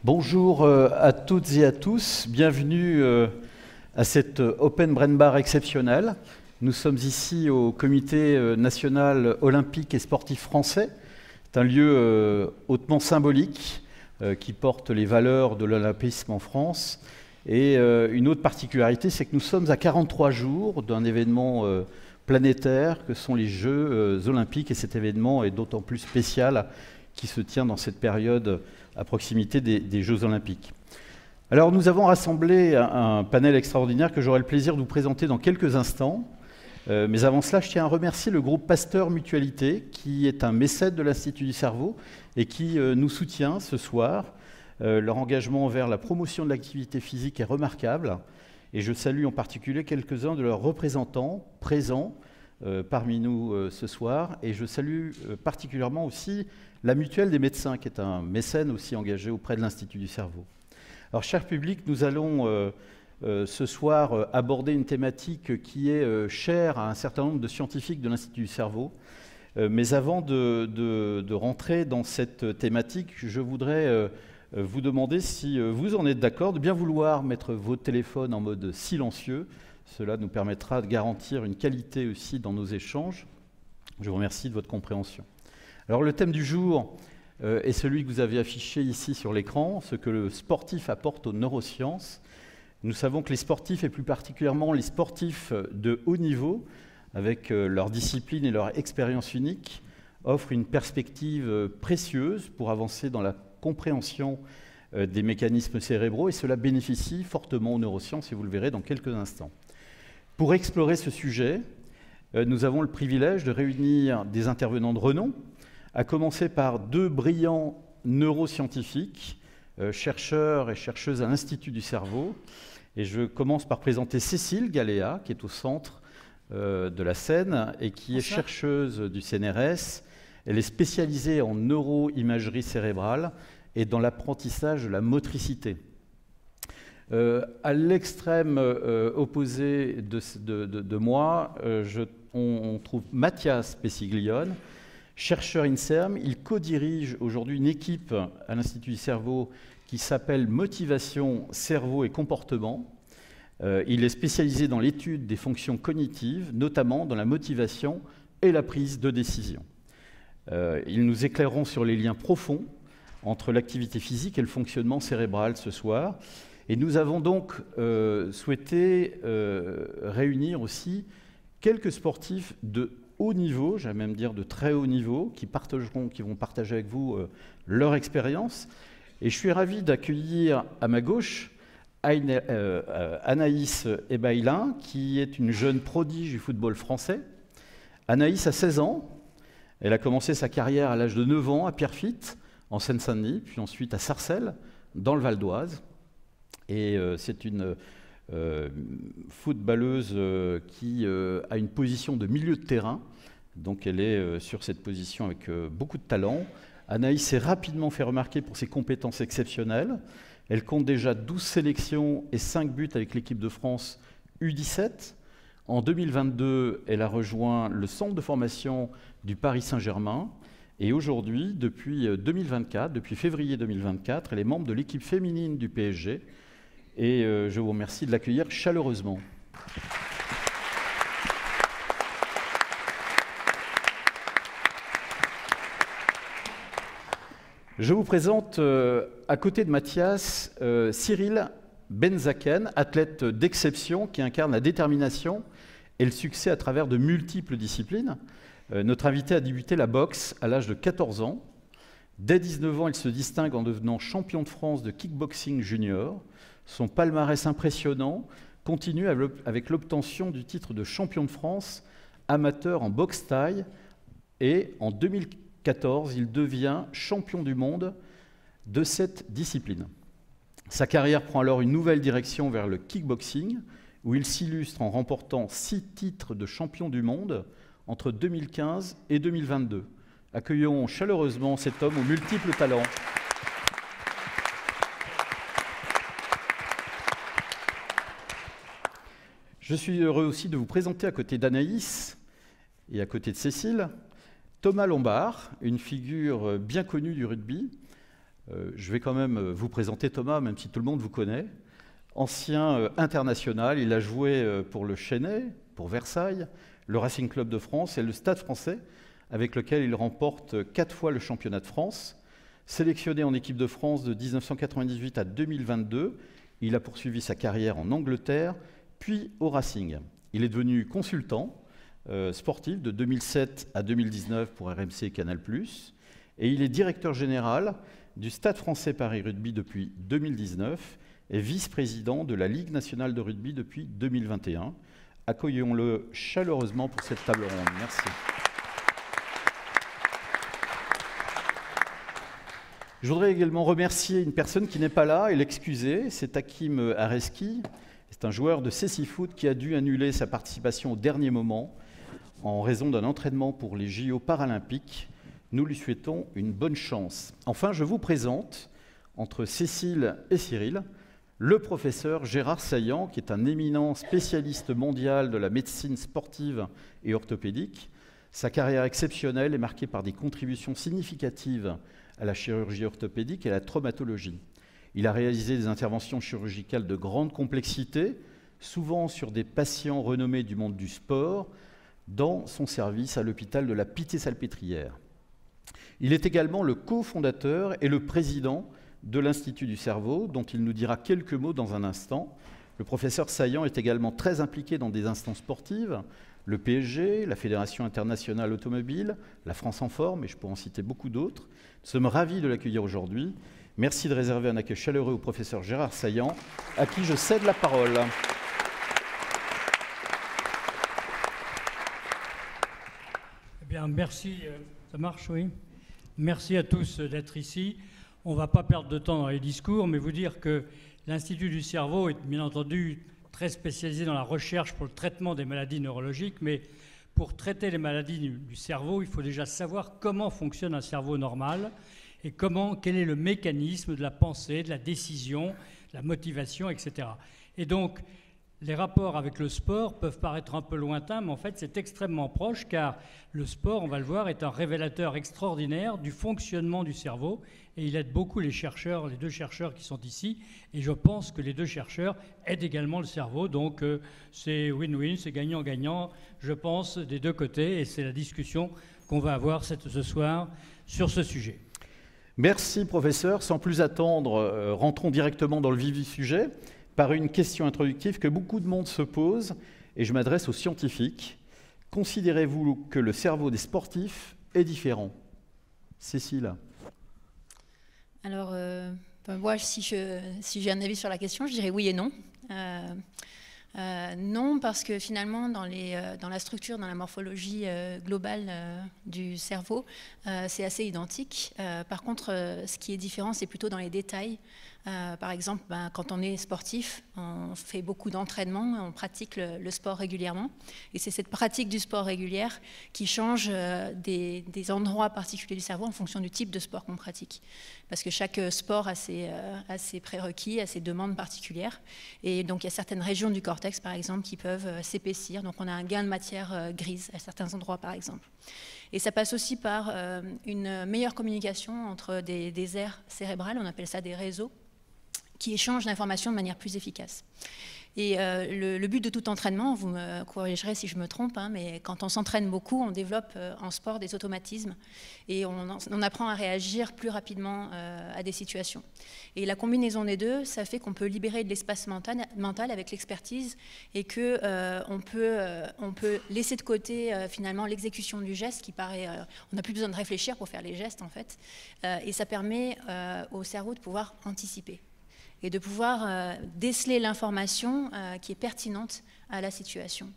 Bonjour à toutes et à tous, bienvenue à cette Open Brain Bar exceptionnelle. Nous sommes ici au Comité national olympique et sportif français. C'est un lieu hautement symbolique qui porte les valeurs de l'olympisme en France. Et une autre particularité, c'est que nous sommes à 43 jours d'un événement planétaire que sont les Jeux olympiques. Et cet événement est d'autant plus spécial qui se tient dans cette période à proximité des Jeux olympiques. Alors nous avons rassemblé un panel extraordinaire que j'aurai le plaisir de vous présenter dans quelques instants. Mais avant cela, je tiens à remercier le groupe Pasteur Mutualité, qui est un mécène de l'Institut du cerveau et qui nous soutient ce soir. Leur engagement envers la promotion de l'activité physique est remarquable. Et je salue en particulier quelques-uns de leurs représentants présents parmi nous ce soir. Et je salue particulièrement aussi la Mutuelle des médecins, qui est un mécène aussi engagé auprès de l'Institut du cerveau. Alors, cher public, nous allons ce soir aborder une thématique qui est chère à un certain nombre de scientifiques de l'Institut du cerveau. Mais avant de rentrer dans cette thématique, je voudrais vous demander si vous en êtes d'accord de bien vouloir mettre vos téléphones en mode silencieux. Cela nous permettra de garantir une qualité aussi dans nos échanges. Je vous remercie de votre compréhension. Alors le thème du jour est celui que vous avez affiché ici sur l'écran, ce que le sportif apporte aux neurosciences. Nous savons que les sportifs, et plus particulièrement les sportifs de haut niveau, avec leur discipline et leur expérience unique, offrent une perspective précieuse pour avancer dans la compréhension des mécanismes cérébraux, et cela bénéficie fortement aux neurosciences, et vous le verrez dans quelques instants. Pour explorer ce sujet, nous avons le privilège de réunir des intervenants de renom, à commencer par deux brillants neuroscientifiques, chercheurs et chercheuses à l'Institut du cerveau. Et je commence par présenter Cécile Galéa, qui est au centre de la scène et qui est chercheuse du CNRS. Elle est spécialisée en neuroimagerie cérébrale et dans l'apprentissage de la motricité. À l'extrême opposé de moi, on trouve Mathias Pessiglione, chercheur INSERM. Il co-dirige aujourd'hui une équipe à l'Institut du cerveau qui s'appelle Motivation, cerveau et comportement. Il est spécialisé dans l'étude des fonctions cognitives, notamment dans la motivation et la prise de décision. Ils nous éclaireront sur les liens profonds entre l'activité physique et le fonctionnement cérébral ce soir. Et nous avons donc souhaité réunir aussi quelques sportifs de haut niveau, j'allais même dire de très haut niveau, qui vont partager avec vous leur expérience. Et je suis ravi d'accueillir à ma gauche Anaïs Ebaïlin, qui est une jeune prodige du football français. Anaïs a 16 ans. Elle a commencé sa carrière à l'âge de 9 ans à Pierrefitte, en Seine-Saint-Denis, puis ensuite à Sarcelles, dans le Val d'Oise. Et c'est une footballeuse qui a une position de milieu de terrain. Donc elle est sur cette position avec beaucoup de talent. Anaïs s'est rapidement fait remarquer pour ses compétences exceptionnelles. Elle compte déjà 12 sélections et 5 buts avec l'équipe de France U17. En 2022, elle a rejoint le centre de formation du Paris Saint-Germain. Et aujourd'hui, depuis 2024, depuis février 2024, elle est membre de l'équipe féminine du PSG. Et je vous remercie de l'accueillir chaleureusement. Je vous présente, à côté de Mathias, Cyril Benzaken, athlète d'exception qui incarne la détermination et le succès à travers de multiples disciplines. Notre invité a débuté la boxe à l'âge de 14 ans. Dès 19 ans, il se distingue en devenant champion de France de kickboxing junior. Son palmarès impressionnant continue avec l'obtention du titre de champion de France amateur en boxe thaï. Et en 2014, il devient champion du monde de cette discipline. Sa carrière prend alors une nouvelle direction vers le kickboxing, où il s'illustre en remportant 6 titres de champion du monde entre 2015 et 2022. Accueillons chaleureusement cet homme aux multiples talents. Je suis heureux aussi de vous présenter à côté d'Anaïs et à côté de Cécile, Thomas Lombard, une figure bien connue du rugby. Je vais quand même vous présenter Thomas, même si tout le monde vous connaît. Ancien international, il a joué pour le Chennai, pour Versailles, le Racing Club de France et le Stade français, avec lequel il remporte 4 fois le championnat de France. Sélectionné en équipe de France de 1998 à 2022, il a poursuivi sa carrière en Angleterre, puis au Racing. Il est devenu consultant sportif de 2007 à 2019 pour RMC et Canal+, et il est directeur général du Stade français Paris Rugby depuis 2019 et vice-président de la Ligue nationale de rugby depuis 2021. Accueillons-le chaleureusement pour cette table ronde. Merci. Je voudrais également remercier une personne qui n'est pas là et l'excuser, c'est Hakim Areski. C'est un joueur de Cécifoot qui a dû annuler sa participation au dernier moment en raison d'un entraînement pour les JO paralympiques. Nous lui souhaitons une bonne chance. Enfin, je vous présente, entre Cécile et Cyril, le professeur Gérard Saillant, qui est un éminent spécialiste mondial de la médecine sportive et orthopédique. Sa carrière exceptionnelle est marquée par des contributions significatives à la chirurgie orthopédique et à la traumatologie. Il a réalisé des interventions chirurgicales de grande complexité, souvent sur des patients renommés du monde du sport, dans son service à l'hôpital de la Pitié-Salpêtrière. Il est également le cofondateur et le président de l'Institut du cerveau, dont il nous dira quelques mots dans un instant. Le professeur Saillant est également très impliqué dans des instances sportives, le PSG, la Fédération internationale automobile, la France en forme, et je pourrais en citer beaucoup d'autres. Nous sommes ravis de l'accueillir aujourd'hui. Merci de réserver un accueil chaleureux au professeur Gérard Saillant, à qui je cède la parole. Eh bien, merci. Ça marche, oui. Merci à tous d'être ici. On ne va pas perdre de temps dans les discours, mais vous dire que l'Institut du cerveau est bien entendu très spécialisé dans la recherche pour le traitement des maladies neurologiques, mais pour traiter les maladies du cerveau, il faut déjà savoir comment fonctionne un cerveau normal et quel est le mécanisme de la pensée, de la décision, de la motivation, etc. Et donc, les rapports avec le sport peuvent paraître un peu lointains, mais en fait, c'est extrêmement proche, car le sport, on va le voir, est un révélateur extraordinaire du fonctionnement du cerveau, et il aide beaucoup les chercheurs, les deux chercheurs qui sont ici, et je pense que les deux chercheurs aident également le cerveau, donc c'est win-win, c'est gagnant-gagnant, je pense, des deux côtés, et c'est la discussion qu'on va avoir ce soir sur ce sujet. Merci, professeur. Sans plus attendre, rentrons directement dans le vif du sujet, par une question introductive que beaucoup de monde se pose, et je m'adresse aux scientifiques. Considérez-vous que le cerveau des sportifs est différent? Cécile. Alors, moi, si j'ai un avis sur la question, je dirais oui et non. Non, parce que finalement, dans la structure, dans la morphologie globale du cerveau, c'est assez identique. Par contre, ce qui est différent, c'est plutôt dans les détails. Par exemple, quand on est sportif, on fait beaucoup d'entraînement, on pratique le sport régulièrement. Et c'est cette pratique du sport régulière qui change des endroits particuliers du cerveau en fonction du type de sport qu'on pratique. Parce que chaque sport a ses prérequis, a ses demandes particulières. Et donc, il y a certaines régions du cortex, par exemple, qui peuvent s'épaissir. Donc, on a un gain de matière grise à certains endroits, par exemple. Et ça passe aussi par une meilleure communication entre des aires cérébrales, on appelle ça des réseaux, qui échangent l'information de manière plus efficace. Et le but de tout entraînement, vous me corrigerez si je me trompe, hein, mais quand on s'entraîne beaucoup, on développe en sport des automatismes et on apprend à réagir plus rapidement à des situations. Et la combinaison des deux, ça fait qu'on peut libérer de l'espace mental avec l'expertise et qu'on peut laisser de côté finalement l'exécution du geste qui paraît... on n'a plus besoin de réfléchir pour faire les gestes en fait. Et ça permet au cerveau de pouvoir anticiper et de pouvoir déceler l'information qui est pertinente à la situation.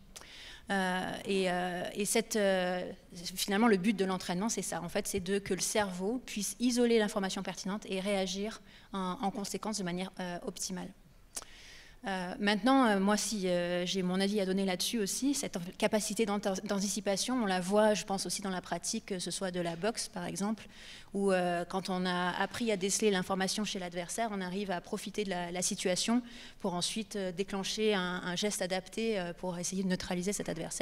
Finalement, le but de l'entraînement, c'est ça. En fait, c'est que le cerveau puisse isoler l'information pertinente et réagir en conséquence de manière optimale. Maintenant, moi, si j'ai mon avis à donner là-dessus aussi, cette capacité d'anticipation, on la voit, je pense aussi dans la pratique, que ce soit de la boxe, par exemple, où quand on a appris à déceler l'information chez l'adversaire, on arrive à profiter de la situation pour ensuite déclencher un geste adapté pour essayer de neutraliser cet adversaire,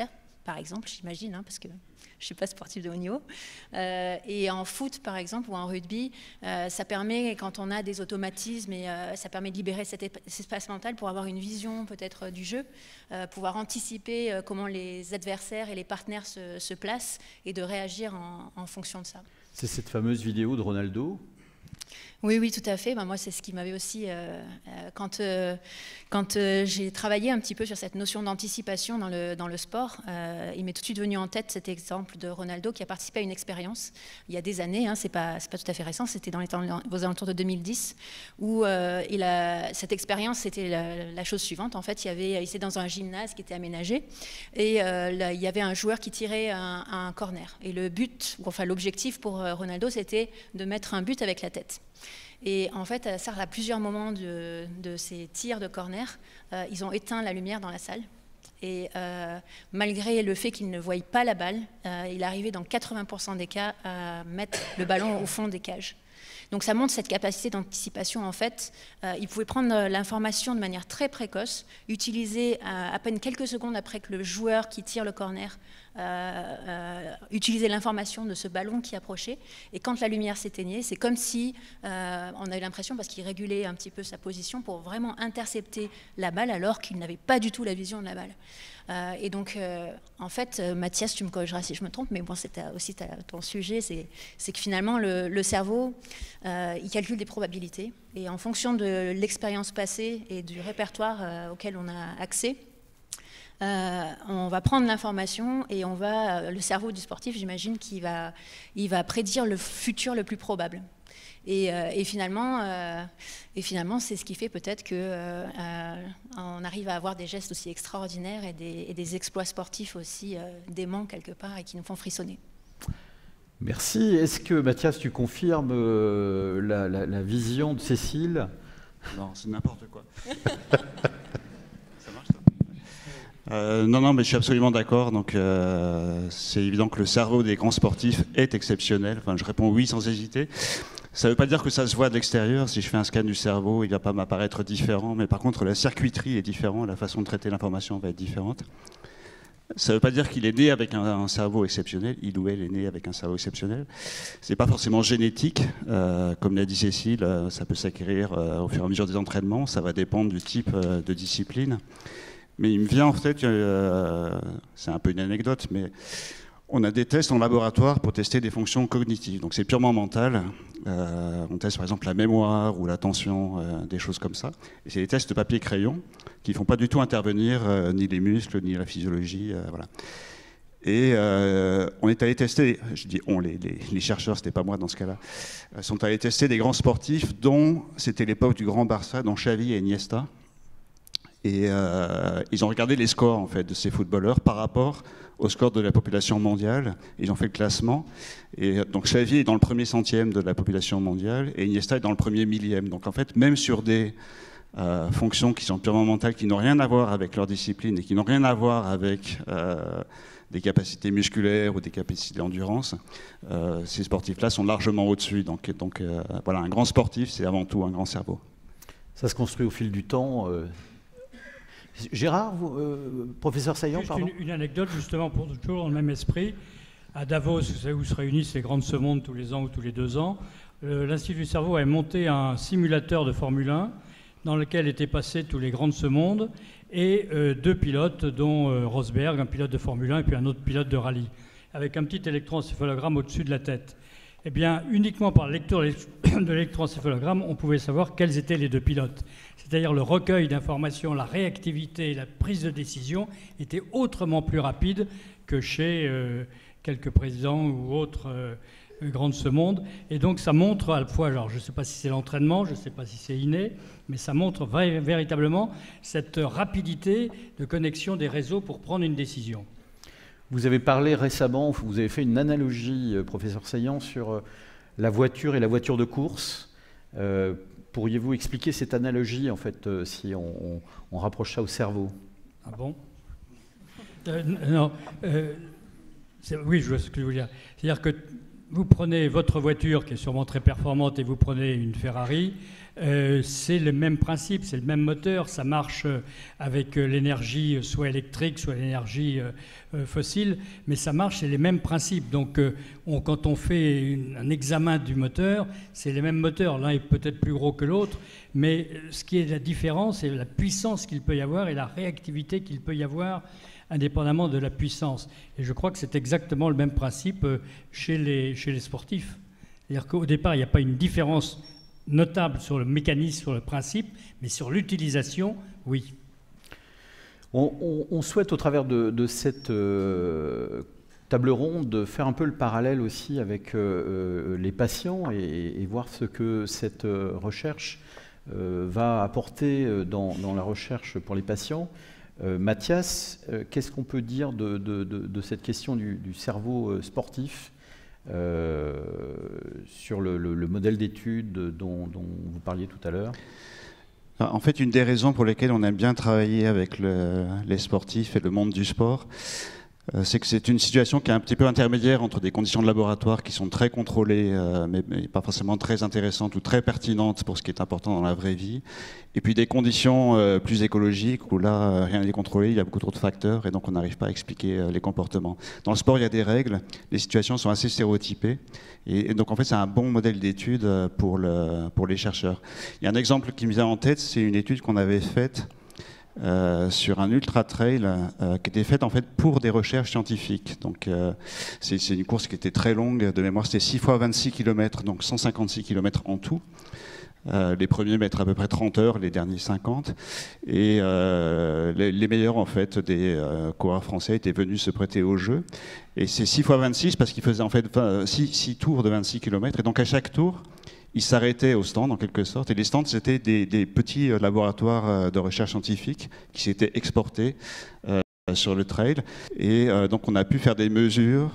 par exemple, j'imagine, hein, parce que je ne suis pas sportive de haut niveau. Et en foot, par exemple, ou en rugby, ça permet, quand on a des automatismes, et ça permet de libérer cet espace mental pour avoir une vision peut-être du jeu, pouvoir anticiper comment les adversaires et les partenaires se placent et de réagir en fonction de ça. C'est cette fameuse vidéo de Ronaldo. Oui, oui, tout à fait. Ben, moi, c'est ce qui m'avait aussi... quand j'ai travaillé un petit peu sur cette notion d'anticipation dans le sport, il m'est tout de suite venu en tête cet exemple de Ronaldo qui a participé à une expérience il y a des années, hein, c'est pas tout à fait récent, c'était aux alentours de 2010, où cette expérience, c'était la chose suivante. En fait, il était dans un gymnase qui était aménagé et il y avait un joueur qui tirait un corner. Et l'objectif pour Ronaldo, c'était de mettre un but avec la tête. Et en fait, à plusieurs moments de ces tirs de corner, ils ont éteint la lumière dans la salle. Et malgré le fait qu'ils ne voient pas la balle, il arrivait dans 80% des cas à mettre le ballon au fond des cages. Donc ça montre cette capacité d'anticipation. En fait, il pouvait prendre l'information de manière très précoce, utiliser à peine quelques secondes après que le joueur qui tire le corner utiliser l'information de ce ballon qui approchait. Et quand la lumière s'éteignait, c'est comme si on a eu l'impression, parce qu'il régulait un petit peu sa position pour vraiment intercepter la balle alors qu'il n'avait pas du tout la vision de la balle. Et donc, en fait, Mathias, tu me corrigeras si je me trompe, mais bon, c'est aussi ton sujet, c'est que finalement, le cerveau, il calcule des probabilités. Et en fonction de l'expérience passée et du répertoire auquel on a accès, on va prendre l'information et le cerveau du sportif, j'imagine, il va prédire le futur le plus probable. Et finalement, c'est ce qui fait peut-être qu'on arrive à avoir des gestes aussi extraordinaires et des exploits sportifs aussi déments quelque part et qui nous font frissonner. Merci. Est-ce que, Mathias, tu confirmes la vision de Cécile? Non, c'est n'importe quoi. Ça marche, ça? Non, mais je suis absolument d'accord. Donc, c'est évident que le cerveau des grands sportifs est exceptionnel. Enfin, je réponds oui sans hésiter. Ça ne veut pas dire que ça se voit de l'extérieur. Si je fais un scan du cerveau, il ne va pas m'apparaître différent. Mais par contre, la circuiterie est différente, la façon de traiter l'information va être différente. Ça ne veut pas dire qu'il est né avec un cerveau exceptionnel. Il ou elle est né avec un cerveau exceptionnel. Ce n'est pas forcément génétique. Comme l'a dit Cécile, ça peut s'acquérir au fur et à mesure des entraînements. Ça va dépendre du type de discipline. Mais il me vient en fait, c'est un peu une anecdote, mais on a des tests en laboratoire pour tester des fonctions cognitives. Donc c'est purement mental. On teste par exemple la mémoire ou l'attention, des choses comme ça. Et c'est des tests de papier-crayon qui ne font pas du tout intervenir ni les muscles, ni la physiologie. Voilà. Et on est allé tester, je dis on, les chercheurs, c'était pas moi dans ce cas-là, sont allés tester des grands sportifs dont c'était l'époque du grand Barça, dont Xavi et Iniesta. Et ils ont regardé les scores en fait, de ces footballeurs par rapport au score de la population mondiale. Ils ont fait le classement. Et donc Xavi est dans le premier centième de la population mondiale et Iniesta est dans le premier millième. Donc en fait, même sur des fonctions qui sont purement mentales, qui n'ont rien à voir avec leur discipline et qui n'ont rien à voir avec des capacités musculaires ou des capacités d'endurance, ces sportifs-là sont largement au-dessus. Donc voilà, un grand sportif, c'est avant tout un grand cerveau. Ça se construit au fil du temps. Gérard, professeur Saillant, pardon. Une anecdote justement pour toujours dans le même esprit. À Davos, vous savez où se réunissent les grands de ce monde tous les ans ou tous les 2 ans, l'Institut du cerveau a monté un simulateur de Formule 1 dans lequel étaient passés tous les grands de ce monde et 2 pilotes, dont Rosberg, un pilote de Formule 1 et puis un autre pilote de rallye, avec un petit électroencéphalogramme au-dessus de la tête. Eh bien, uniquement par la lecture de l'électroencéphalogramme, on pouvait savoir quels étaient les 2 pilotes. C'est-à-dire le recueil d'informations, la réactivité et la prise de décision étaient autrement plus rapides que chez quelques présidents ou autres grands de ce monde. Et donc ça montre à la fois, alors je ne sais pas si c'est l'entraînement, je ne sais pas si c'est inné, mais ça montre véritablement cette rapidité de connexion des réseaux pour prendre une décision. Vous avez parlé récemment, vous avez fait une analogie, professeur Saillant, sur la voiture et la voiture de course. Pourriez-vous expliquer cette analogie, en fait, si on rapproche ça au cerveau? Ah bon? Non. Oui, je vois ce que je veux dire. C'est-à-dire que vous prenez votre voiture, qui est sûrement très performante, et vous prenez une Ferrari. c'est le même principe, c'est le même moteur, ça marche avec l'énergie soit électrique, soit l'énergie fossile, mais ça marche, c'est les mêmes principes. Donc quand on fait un examen du moteur, c'est les mêmes moteurs, l'un est peut-être plus gros que l'autre, mais ce qui est la différence, c'est la puissance qu'il peut y avoir et la réactivité qu'il peut y avoir indépendamment de la puissance. Et je crois que c'est exactement le même principe chez les sportifs. C'est-à-dire qu'au départ, il n'y a pas une différence notable sur le mécanisme, sur le principe, mais sur l'utilisation, oui. On souhaite, au travers de cette table ronde, de faire un peu le parallèle aussi avec les patients et voir ce que cette recherche va apporter dans la recherche pour les patients. Mathias, qu'est-ce qu'on peut dire de cette question du cerveau sportif sur le modèle d'étude dont vous parliez tout à l'heure? En fait, une des raisons pour lesquelles on aime bien travailler avec les sportifs et le monde du sport, c'est que c'est une situation qui est un petit peu intermédiaire entre des conditions de laboratoire qui sont très contrôlées, mais pas forcément très intéressantes ou très pertinentes pour ce qui est important dans la vraie vie, et puis des conditions plus écologiques où là, rien n'est contrôlé, il y a beaucoup trop de facteurs, et donc on n'arrive pas à expliquer les comportements. Dans le sport, il y a des règles, les situations sont assez stéréotypées, et donc en fait, c'est un bon modèle d'étude pour les chercheurs. Il y a un exemple qui me vient en tête, c'est une étude qu'on avait faite sur un ultra trail qui était faite en fait pour des recherches scientifiques. Donc c'est une course qui était très longue, de mémoire c'était 6 fois 26 km, donc 156 km en tout. Les premiers mettent à peu près 30 heures, les derniers 50. Et les meilleurs en fait des coureurs français étaient venus se prêter au jeu. Et c'est 6 fois 26 parce qu'ils faisaient en fait 6 tours de 26 km. Et donc à chaque tour, ils s'arrêtaient au stand en quelque sorte, et les stands c'était des petits laboratoires de recherche scientifique qui s'étaient exportés sur le trail, et donc on a pu faire des mesures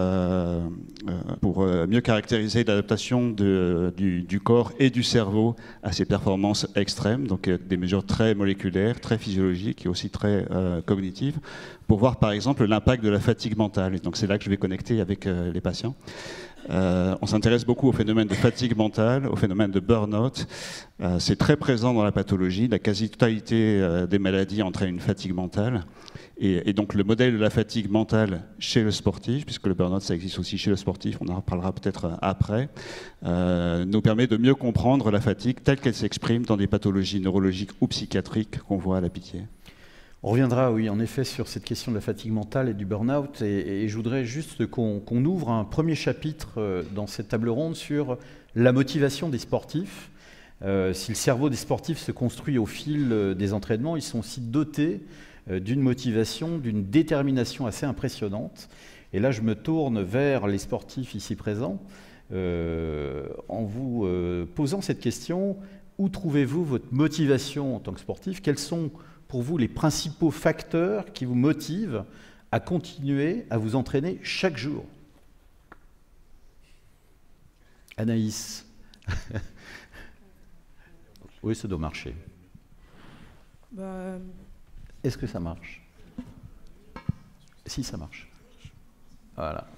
pour mieux caractériser l'adaptation du corps et du cerveau à ces performances extrêmes, donc des mesures très moléculaires, très physiologiques et aussi très cognitives, pour voir par exemple l'impact de la fatigue mentale. Et donc c'est là que je vais connecter avec les patients. On s'intéresse beaucoup au phénomène de fatigue mentale, au phénomène de burn-out. C'est très présent dans la pathologie. La quasi-totalité des maladies entraîne une fatigue mentale. Et donc le modèle de la fatigue mentale chez le sportif, puisque le burn-out ça existe aussi chez le sportif, on en reparlera peut-être après, nous permet de mieux comprendre la fatigue telle qu'elle s'exprime dans des pathologies neurologiques ou psychiatriques qu'on voit à la Pitié. On reviendra, oui, en effet, sur cette question de la fatigue mentale et du burn-out. Et je voudrais juste qu'on ouvre un premier chapitre dans cette table ronde sur la motivation des sportifs. Si le cerveau des sportifs se construit au fil des entraînements, ils sont aussi dotés d'une motivation, d'une détermination assez impressionnante. Et là, je me tourne vers les sportifs ici présents en vous posant cette question. Où trouvez-vous votre motivation en tant que sportif? Quels sont pour vous les principaux facteurs qui vous motivent à continuer à vous entraîner chaque jour? Anaïs. Oui, ça doit marcher. Est-ce que ça marche? Si, ça marche. Voilà.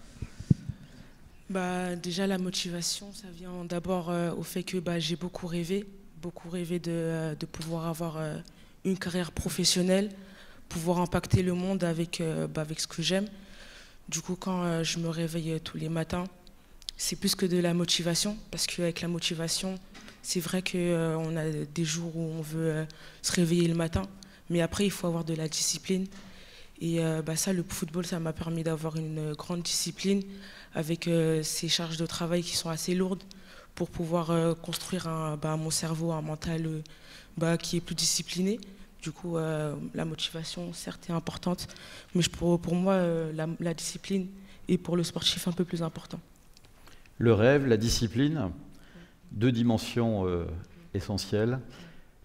Déjà, la motivation, ça vient d'abord au fait que j'ai beaucoup rêvé de pouvoir avoir une carrière professionnelle, pouvoir impacter le monde avec ce que j'aime. Du coup, quand je me réveille tous les matins, c'est plus que de la motivation, parce qu'avec la motivation, c'est vrai qu'on a des jours où on veut se réveiller le matin, mais après, il faut avoir de la discipline. Et ça, le football, ça m'a permis d'avoir une grande discipline avec ces charges de travail qui sont assez lourdes pour pouvoir construire mon cerveau, un mental qui est plus discipliné. Du coup, la motivation, certes, est importante, mais pour moi, la discipline est pour le sportif un peu plus important. Le rêve, la discipline, deux dimensions essentielles. Thomas ?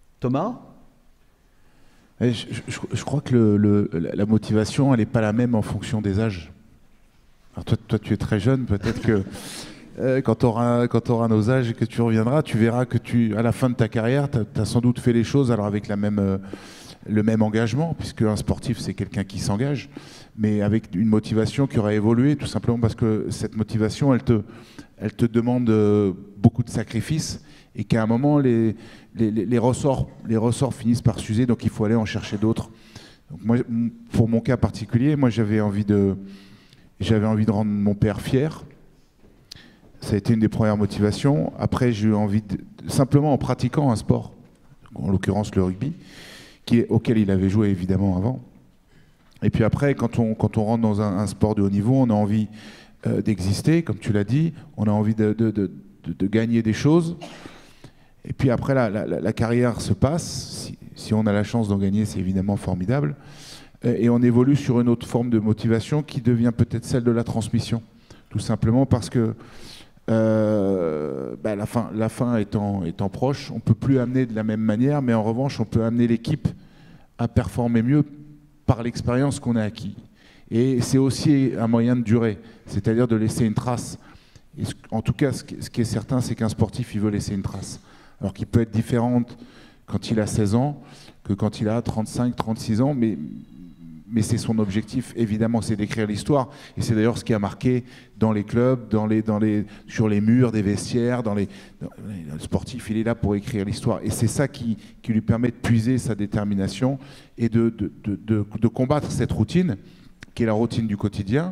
Je crois que la motivation, elle n'est pas la même en fonction des âges. Alors toi, tu es très jeune, peut-être que quand tu auras nos âges et que tu reviendras, tu verras que à la fin de ta carrière, tu as sans doute fait les choses alors avec la même le même engagement, puisque un sportif, c'est quelqu'un qui s'engage, mais avec une motivation qui aura évolué, tout simplement parce que cette motivation, elle te demande beaucoup de sacrifices, et qu'à un moment, les ressorts finissent par s'user, donc il faut aller en chercher d'autres. Donc moi, pour mon cas particulier, moi j'avais envie de rendre mon père fier. Ça a été une des premières motivations. Après, j'ai eu envie simplement en pratiquant un sport, en l'occurrence le rugby, auquel il avait joué évidemment avant. Et puis après, quand on rentre dans un sport de haut niveau, on a envie d'exister, comme tu l'as dit, on a envie de gagner des choses. Et puis après, la carrière se passe. Si on a la chance d'en gagner, c'est évidemment formidable. Et on évolue sur une autre forme de motivation qui devient peut-être celle de la transmission. Tout simplement parce que la fin étant proche, on ne peut plus amener de la même manière, mais en revanche, on peut amener l'équipe à performer mieux par l'expérience qu'on a acquis. Et c'est aussi un moyen de durer, c'est-à-dire de laisser une trace. Et en tout cas, ce qui est certain, c'est qu'un sportif, il veut laisser une trace. Alors qu'il peut être différent quand il a 16 ans que quand il a 35, 36 ans, mais c'est son objectif, évidemment, c'est d'écrire l'histoire. Et c'est d'ailleurs ce qui a marqué dans les clubs, sur les murs des vestiaires, le sportif, il est là pour écrire l'histoire. Et c'est ça qui lui permet de puiser sa détermination et de combattre cette routine, qui est la routine du quotidien,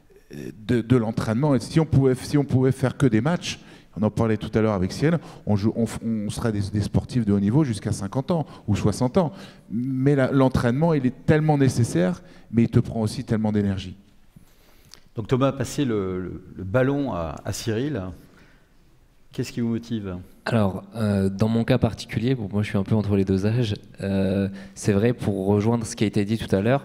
de l'entraînement. Et si on pouvait faire que des matchs, on en parlait tout à l'heure avec Ciel, on serait des sportifs de haut niveau jusqu'à 50 ans ou 60 ans. Mais l'entraînement, il est tellement nécessaire, mais il te prend aussi tellement d'énergie. Donc Thomas a passé le ballon à Cyril. Qu'est-ce qui vous motive? Alors, dans mon cas particulier, moi je suis un peu entre les deux âges, c'est vrai, pour rejoindre ce qui a été dit tout à l'heure,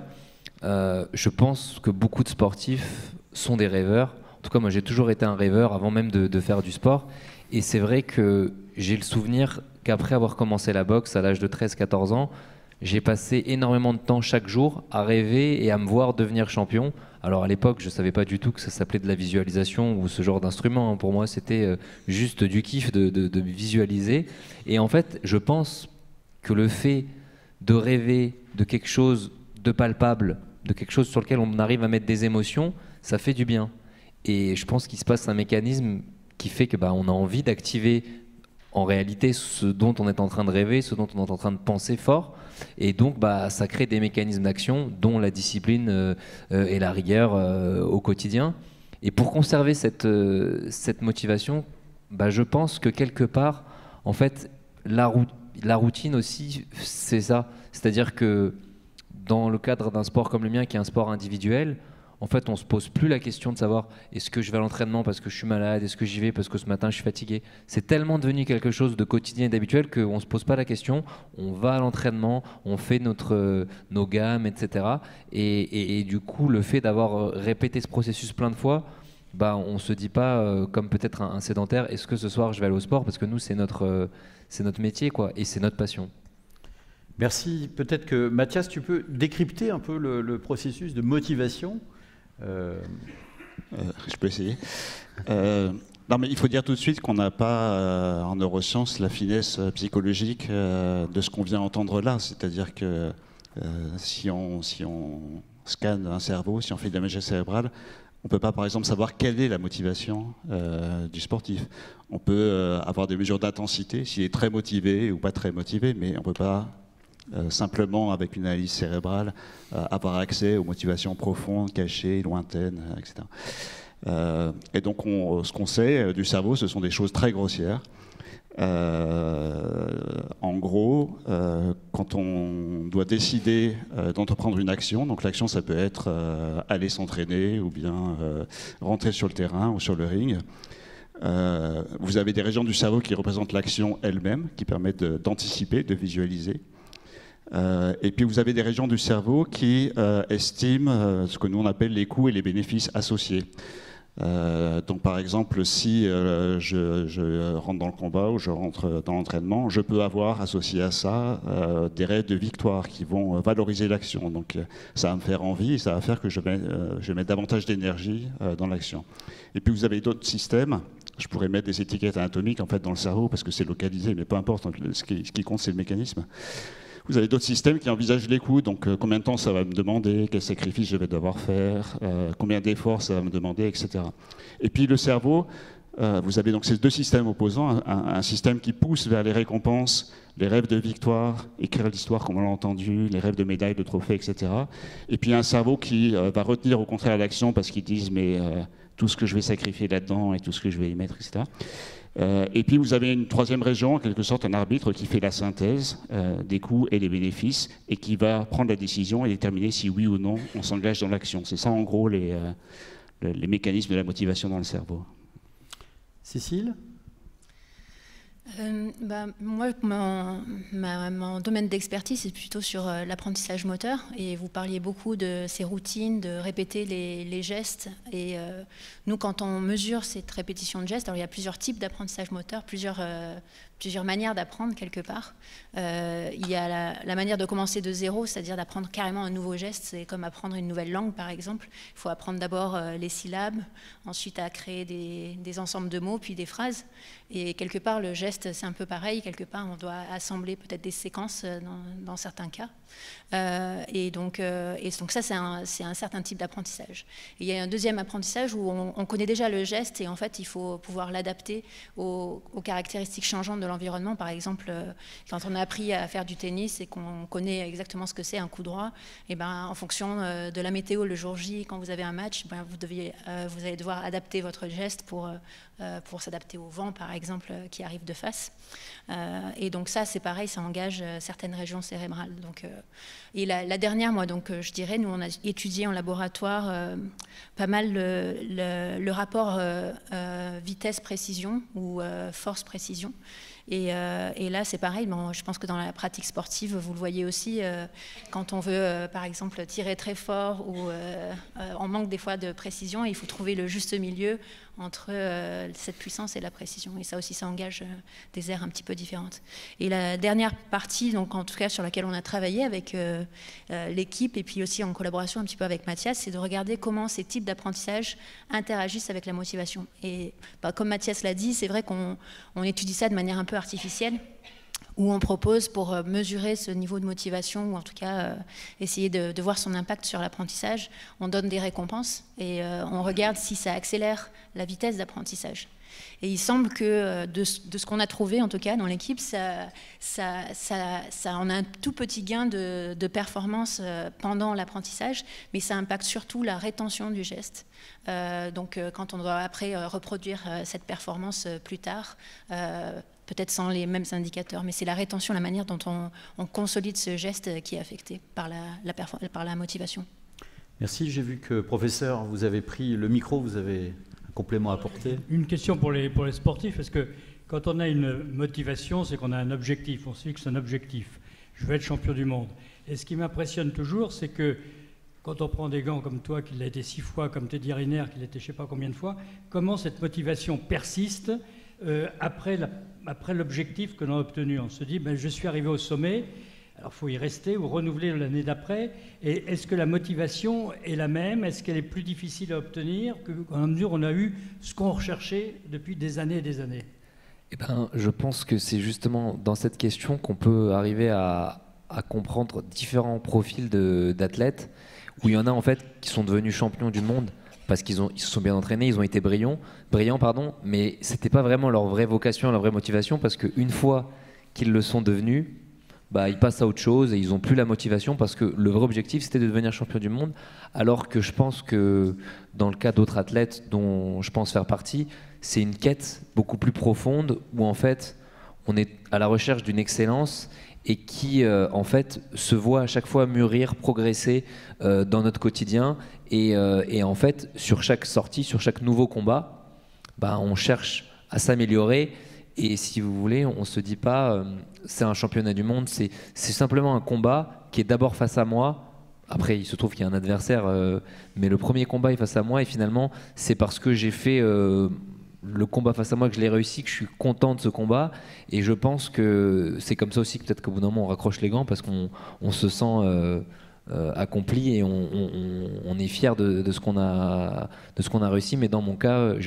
je pense que beaucoup de sportifs sont des rêveurs. En tout cas, moi, j'ai toujours été un rêveur avant même de faire du sport. Et c'est vrai que j'ai le souvenir qu'après avoir commencé la boxe à l'âge de 13-14 ans, j'ai passé énormément de temps chaque jour à rêver et à me voir devenir champion. Alors à l'époque, je ne savais pas du tout que ça s'appelait de la visualisation ou ce genre d'instrument. Pour moi, c'était juste du kiff de visualiser. Et en fait, je pense que le fait de rêver de quelque chose de palpable, de quelque chose sur lequel on arrive à mettre des émotions, ça fait du bien. Et je pense qu'il se passe un mécanisme qui fait que on a envie d'activer en réalité ce dont on est en train de rêver, ce dont on est en train de penser fort. Et donc ça crée des mécanismes d'action, dont la discipline et la rigueur au quotidien. Et pour conserver cette motivation, je pense que quelque part, en fait, la routine aussi, c'est ça. C'est-à-dire que dans le cadre d'un sport comme le mien, qui est un sport individuel, en fait, on ne se pose plus la question de savoir est-ce que je vais à l'entraînement parce que je suis malade, est-ce que j'y vais parce que ce matin je suis fatigué. C'est tellement devenu quelque chose de quotidien et d'habituel qu'on ne se pose pas la question. On va à l'entraînement, on fait nos gammes, etc. Et du coup, le fait d'avoir répété ce processus plein de fois, on ne se dit pas, comme peut-être un sédentaire, est-ce que ce soir je vais aller au sport? Parce que nous, c'est notre métier, quoi, et c'est notre passion. Merci. Peut-être que Mathias, tu peux décrypter un peu le processus de motivation. Je peux essayer. Non, mais il faut dire tout de suite qu'on n'a pas en neurosciences la finesse psychologique de ce qu'on vient entendre là. C'est-à-dire que si on scanne un cerveau, si on fait de l'imagerie cérébrale, on ne peut pas, par exemple, savoir quelle est la motivation du sportif. On peut avoir des mesures d'intensité, s'il est très motivé ou pas très motivé, mais on ne peut pas simplement, avec une analyse cérébrale, avoir accès aux motivations profondes, cachées, lointaines, etc. Et donc, ce qu'on sait du cerveau, ce sont des choses très grossières. En gros, quand on doit décider d'entreprendre une action, donc l'action, ça peut être aller s'entraîner ou bien rentrer sur le terrain ou sur le ring, vous avez des régions du cerveau qui représentent l'action elle-même, qui permettent d'anticiper, de visualiser. Et puis vous avez des régions du cerveau qui estiment ce que nous on appelle les coûts et les bénéfices associés. Donc par exemple, si je rentre dans le combat ou je rentre dans l'entraînement, je peux avoir associé à ça des rêves de victoire qui vont valoriser l'action. Donc ça va me faire envie et ça va faire que je vais mettre davantage d'énergie dans l'action. Et puis vous avez d'autres systèmes. Je pourrais mettre des étiquettes anatomiques en fait dans le cerveau parce que c'est localisé, mais peu importe. Ce qui compte, c'est le mécanisme. Vous avez d'autres systèmes qui envisagent les coûts, donc combien de temps ça va me demander, quels sacrifices je vais devoir faire, combien d'efforts ça va me demander, etc. Et puis le cerveau, vous avez donc ces deux systèmes opposants, un système qui pousse vers les récompenses, les rêves de victoire, écrire l'histoire comme on l'a entendu, les rêves de médailles, de trophées, etc. Et puis un cerveau qui va retenir au contraire l'action parce qu'ils disent mais tout ce que je vais sacrifier là-dedans et tout ce que je vais y mettre, etc. Et puis vous avez une troisième région, en quelque sorte un arbitre qui fait la synthèse des coûts et des bénéfices et qui va prendre la décision et déterminer si oui ou non on s'engage dans l'action. C'est ça en gros les mécanismes de la motivation dans le cerveau. Cécile ? Moi, mon domaine d'expertise, c'est plutôt sur l'apprentissage moteur. Et vous parliez beaucoup de ces routines, de répéter les gestes. Et nous, quand on mesure cette répétition de gestes, alors il y a plusieurs types d'apprentissage moteur, plusieurs manières d'apprendre quelque part. Il y a la manière de commencer de zéro, c'est-à-dire d'apprendre carrément un nouveau geste. C'est comme apprendre une nouvelle langue, par exemple. Il faut apprendre d'abord les syllabes, ensuite à créer des ensembles de mots, puis des phrases. Et quelque part, le geste, c'est un peu pareil. Quelque part, on doit assembler peut-être des séquences dans certains cas. Et donc ça, c'est un certain type d'apprentissage. Et il y a un deuxième apprentissage où on connaît déjà le geste et en fait, il faut pouvoir l'adapter aux caractéristiques changeantes de l'environnement. Par exemple, quand on a appris à faire du tennis et qu'on connaît exactement ce que c'est un coup droit, et en fonction de la météo le jour J, quand vous avez un match, vous allez devoir adapter votre geste pour s'adapter au vent, par exemple, qui arrive de face. Et donc ça, c'est pareil, ça engage certaines régions cérébrales. Et la dernière, moi, je dirais, nous, on a étudié en laboratoire pas mal le rapport vitesse-précision ou force-précision. Et là, c'est pareil. Je pense que dans la pratique sportive, vous le voyez aussi, quand on veut, par exemple, tirer très fort ou on manque des fois de précision, il faut trouver le juste milieu entre cette puissance et la précision. Et ça aussi, ça engage des aires un petit peu différentes. Et la dernière partie, donc en tout cas sur laquelle on a travaillé avec l'équipe et puis aussi en collaboration un petit peu avec Mathias, c'est de regarder comment ces types d'apprentissage interagissent avec la motivation. Et comme Mathias l'a dit, c'est vrai qu'on étudie ça de manière un peu artificielle, où on propose pour mesurer ce niveau de motivation, ou en tout cas essayer de voir son impact sur l'apprentissage, on donne des récompenses et on regarde si ça accélère la vitesse d'apprentissage. Et il semble que de ce qu'on a trouvé, en tout cas dans l'équipe, ça on a un tout petit gain de performance pendant l'apprentissage, mais ça impacte surtout la rétention du geste. Donc quand on doit après reproduire cette performance plus tard, peut-être sans les mêmes indicateurs, mais c'est la rétention, la manière dont on consolide ce geste qui est affecté par la motivation. Merci, j'ai vu que, professeur, vous avez pris le micro, vous avez un complément à apporter. Une question pour les sportifs, parce que quand on a une motivation, c'est qu'on a un objectif, on se fixe un objectif. Je veux être champion du monde. Et ce qui m'impressionne toujours, c'est que quand on prend des gants comme toi, qui l'a été 6 fois, comme Teddy Riner, qui l'a été je ne sais pas combien de fois, comment cette motivation persiste après l'objectif que l'on a obtenu. On se dit, je suis arrivé au sommet, alors il faut y rester ou renouveler l'année d'après. Et est-ce que la motivation est la même? Est-ce qu'elle est plus difficile à obtenir qu'en mesure on a eu ce qu'on recherchait depuis des années et des années? Je pense que c'est justement dans cette question qu'on peut arriver à comprendre différents profils d'athlètes, où il y en a en fait qui sont devenus champions du monde parce qu'ils se sont bien entraînés, ils ont été brillants, mais c'était pas vraiment leur vraie vocation, leur vraie motivation, parce qu'une fois qu'ils le sont devenus, ils passent à autre chose et ils n'ont plus la motivation, parce que le vrai objectif c'était de devenir champion du monde, alors que je pense que dans le cas d'autres athlètes dont je pense faire partie, c'est une quête beaucoup plus profonde, où en fait on est à la recherche d'une excellence et qui en fait se voit à chaque fois mûrir, progresser dans notre quotidien, et en fait sur chaque sortie, sur chaque nouveau combat, on cherche à s'améliorer. Et si vous voulez, on ne se dit pas c'est un championnat du monde, c'est simplement un combat qui est d'abord face à moi. Après il se trouve qu'il y a un adversaire, mais le premier combat est face à moi, et finalement c'est parce que j'ai fait le combat face à moi, que je l'ai réussi, que je suis content de ce combat. Et je pense que c'est comme ça aussi que peut-être qu'au bout d'un moment on raccroche les gants, parce qu'on se sent accompli et on est fier de ce qu'on a réussi. Mais dans mon cas,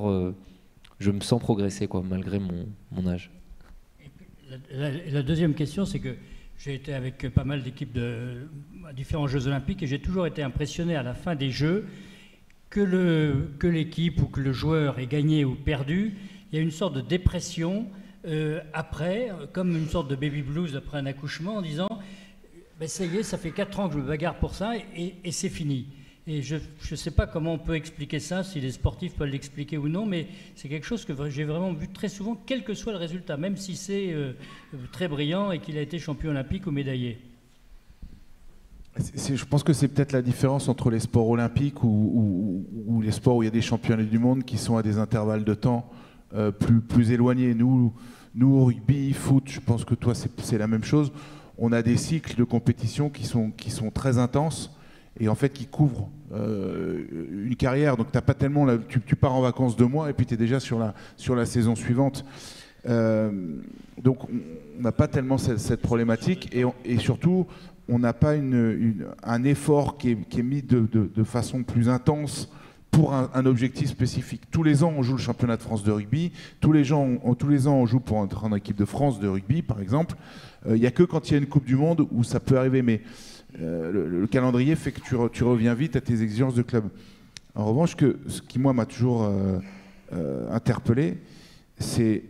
je me sens progresser, malgré mon âge. La deuxième question, c'est que J'ai été avec pas mal d'équipes de différents Jeux Olympiques et j'ai toujours été impressionné à la fin des Jeux que l'équipe ou que le joueur ait gagné ou perdu. Il y a une sorte de dépression après, comme une sorte de baby blues après un accouchement, en disant ben, ça y est, ça fait 4 ans que je me bagarre pour ça et c'est fini. Et je ne sais pas comment on peut expliquer ça, si les sportifs peuvent l'expliquer ou non, mais c'est quelque chose que j'ai vraiment vu très souvent, quel que soit le résultat, même si c'est très brillant et qu'il a été champion olympique ou médaillé. Je pense que c'est peut-être la différence entre les sports olympiques ou les sports où il y a des championnats du monde qui sont à des intervalles de temps plus éloignés. Nous, au rugby, foot, je pense que toi, c'est la même chose. On a des cycles de compétition qui sont très intenses et en fait qui couvrent une carrière. Donc t'as pas tellement tu pars en vacances 2 mois et puis tu es déjà sur la saison suivante. Donc on n'a pas tellement cette problématique et surtout on n'a pas un effort qui est mis de façon plus intense pour un objectif spécifique. Tous les ans, on joue le championnat de France de rugby. Tous les ans, on joue pour entrer en équipe de France de rugby, par exemple. Il n'y a que quand il y a une Coupe du Monde où ça peut arriver. Mais le calendrier fait que tu reviens vite à tes exigences de club. En revanche, ce qui, moi, m'a toujours interpellé, c'est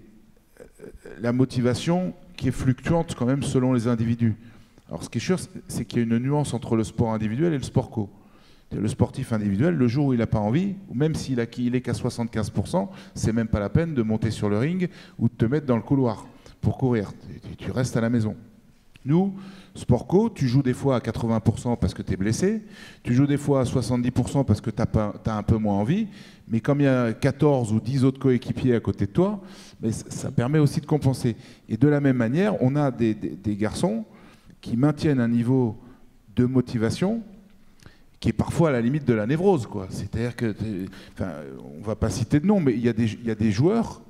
la motivation qui est fluctuante quand même selon les individus. Alors, ce qui est sûr, c'est qu'il y a une nuance entre le sport individuel et le sport co. Le sportif individuel, le jour où il n'a pas envie, ou même s'il est qu'à 75%, c'est même pas la peine de monter sur le ring ou de te mettre dans le couloir pour courir. Tu restes à la maison. Nous, sport co, tu joues des fois à 80% parce que tu es blessé, tu joues des fois à 70% parce que tu as un peu moins envie, mais comme il y a 14 ou 10 autres coéquipiers à côté de toi, mais ça permet aussi de compenser. Et de la même manière, on a des garçons qui maintiennent un niveau de motivation qui est parfois à la limite de la névrose, quoi. C'est-à-dire que, on ne va pas citer de nom, mais il y a des joueurs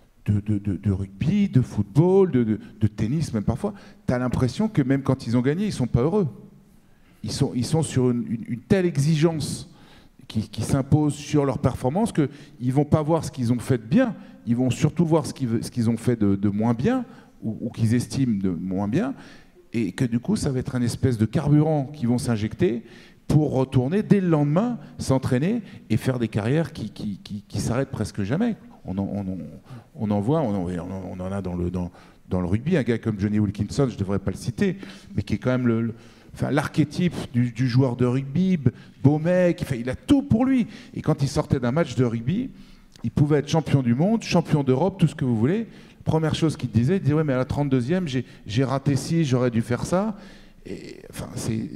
de rugby, de football, de tennis même parfois, tu as l'impression que même quand ils ont gagné, ils ne sont pas heureux. Ils sont sur une telle exigence qui s'impose sur leur performance qu'ils ne vont pas voir ce qu'ils ont fait de bien, ils vont surtout voir ce qu'ils ont fait de moins bien ou qu'ils estiment de moins bien, et que du coup, ça va être un espèce de carburant qu'ils vont s'injecter pour retourner dès le lendemain, s'entraîner et faire des carrières qui s'arrêtent presque jamais. On en voit, on en a dans le rugby, un gars comme Johnny Wilkinson, je ne devrais pas le citer, mais qui est quand même l'archétype du joueur de rugby, beau mec, il a tout pour lui. Et quand il sortait d'un match de rugby, il pouvait être champion du monde, champion d'Europe, tout ce que vous voulez. Première chose qu'il disait, il disait ouais, mais à la 32e, j'ai raté ci, j'aurais dû faire ça. Et, enfin,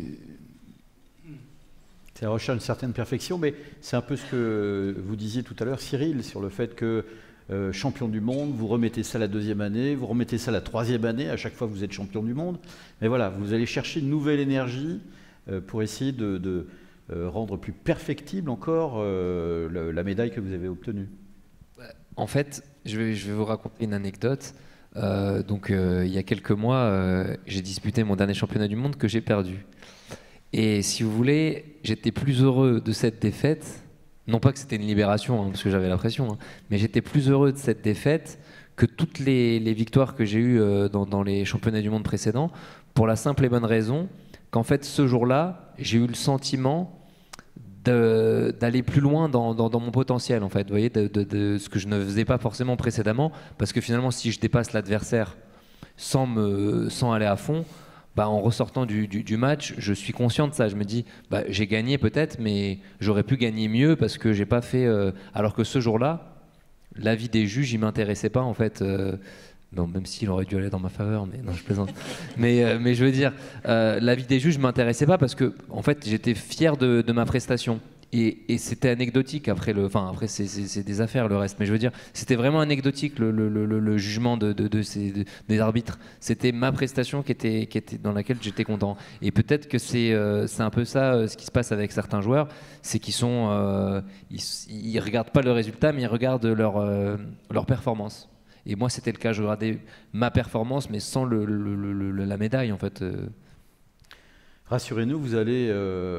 ça recherche une certaine perfection, mais c'est un peu ce que vous disiez tout à l'heure, Cyril, sur le fait que champion du monde, vous remettez ça la 2e année, vous remettez ça la 3e année, à chaque fois vous êtes champion du monde. Mais voilà, vous allez chercher une nouvelle énergie pour essayer de rendre plus perfectible encore la médaille que vous avez obtenue. En fait, je vais vous raconter une anecdote. Il y a quelques mois, j'ai disputé mon dernier championnat du monde que j'ai perdu. Et si vous voulez, j'étais plus heureux de cette défaite, non pas que c'était une libération, parce que j'avais la pression, mais j'étais plus heureux de cette défaite que toutes les victoires que j'ai eues dans les championnats du monde précédents, pour la simple et bonne raison qu'en fait, ce jour-là, j'ai eu le sentiment d'aller plus loin dans mon potentiel, en fait, vous voyez, de ce que je ne faisais pas forcément précédemment, parce que finalement, si je dépasse l'adversaire sans aller à fond, en ressortant du match, je suis conscient de ça. Je me dis, j'ai gagné peut-être, mais j'aurais pu gagner mieux parce que j'ai pas fait. Alors que ce jour-là, l'avis des juges, il m'intéressait pas en fait. Non, même s'il aurait dû aller dans ma faveur, mais non, je plaisante. mais je veux dire, l'avis des juges m'intéressait pas parce que en fait, j'étais fier de ma prestation. Et c'était anecdotique après après c'est des affaires le reste, mais je veux dire c'était vraiment anecdotique le jugement des arbitres. C'était ma prestation qui était dans laquelle j'étais content. Et peut-être que c'est un peu ça ce qui se passe avec certains joueurs, c'est qu'ils ils regardent pas le résultat, mais ils regardent leur performance. Et moi c'était le cas, je regardais ma performance, mais sans la médaille en fait. Rassurez-nous, vous allez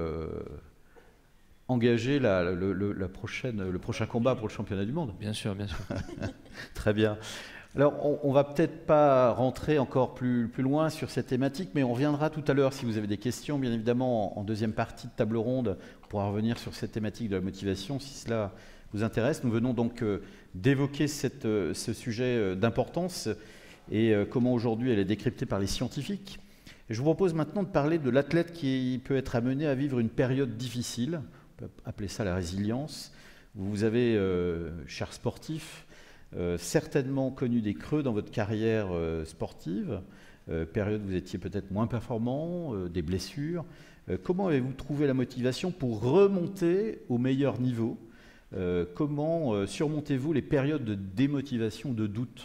engager le prochain combat pour le championnat du monde. Bien sûr, bien sûr. Très bien. Alors, on ne va peut-être pas rentrer encore plus loin sur cette thématique, mais on reviendra tout à l'heure, si vous avez des questions, bien évidemment, en deuxième partie de table ronde, on pourra revenir sur cette thématique de la motivation, si cela vous intéresse. Nous venons donc d'évoquer ce sujet d'importance et comment aujourd'hui elle est décryptée par les scientifiques. Et je vous propose maintenant de parler de l'athlète qui peut être amené à vivre une période difficile, on peut appeler ça la résilience. Vous avez, chers sportifs, certainement connu des creux dans votre carrière sportive, période où vous étiez peut-être moins performant, des blessures. Comment avez-vous trouvé la motivation pour remonter au meilleur niveau? Comment surmontez-vous les périodes de démotivation, de doute?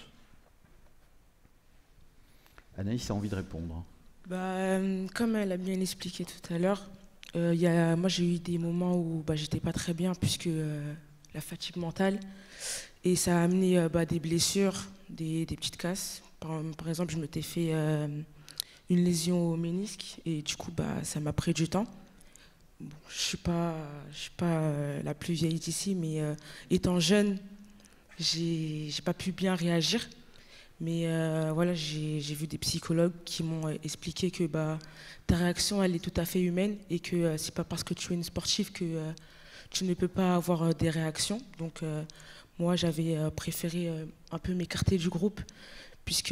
Anaïs a envie de répondre. Comme elle a bien expliqué tout à l'heure, moi j'ai eu des moments où j'étais pas très bien puisque la fatigue mentale, et ça a amené des blessures, des petites casses. Par exemple, je m'étais fait une lésion au ménisque et du coup ça m'a pris du temps. Bon, je suis pas la plus vieille d'ici, mais étant jeune, j'ai pas pu bien réagir. Mais voilà, j'ai vu des psychologues qui m'ont expliqué que ta réaction, elle est tout à fait humaine et que c'est pas parce que tu es une sportive que tu ne peux pas avoir des réactions. Donc moi, j'avais préféré un peu m'écarter du groupe puisque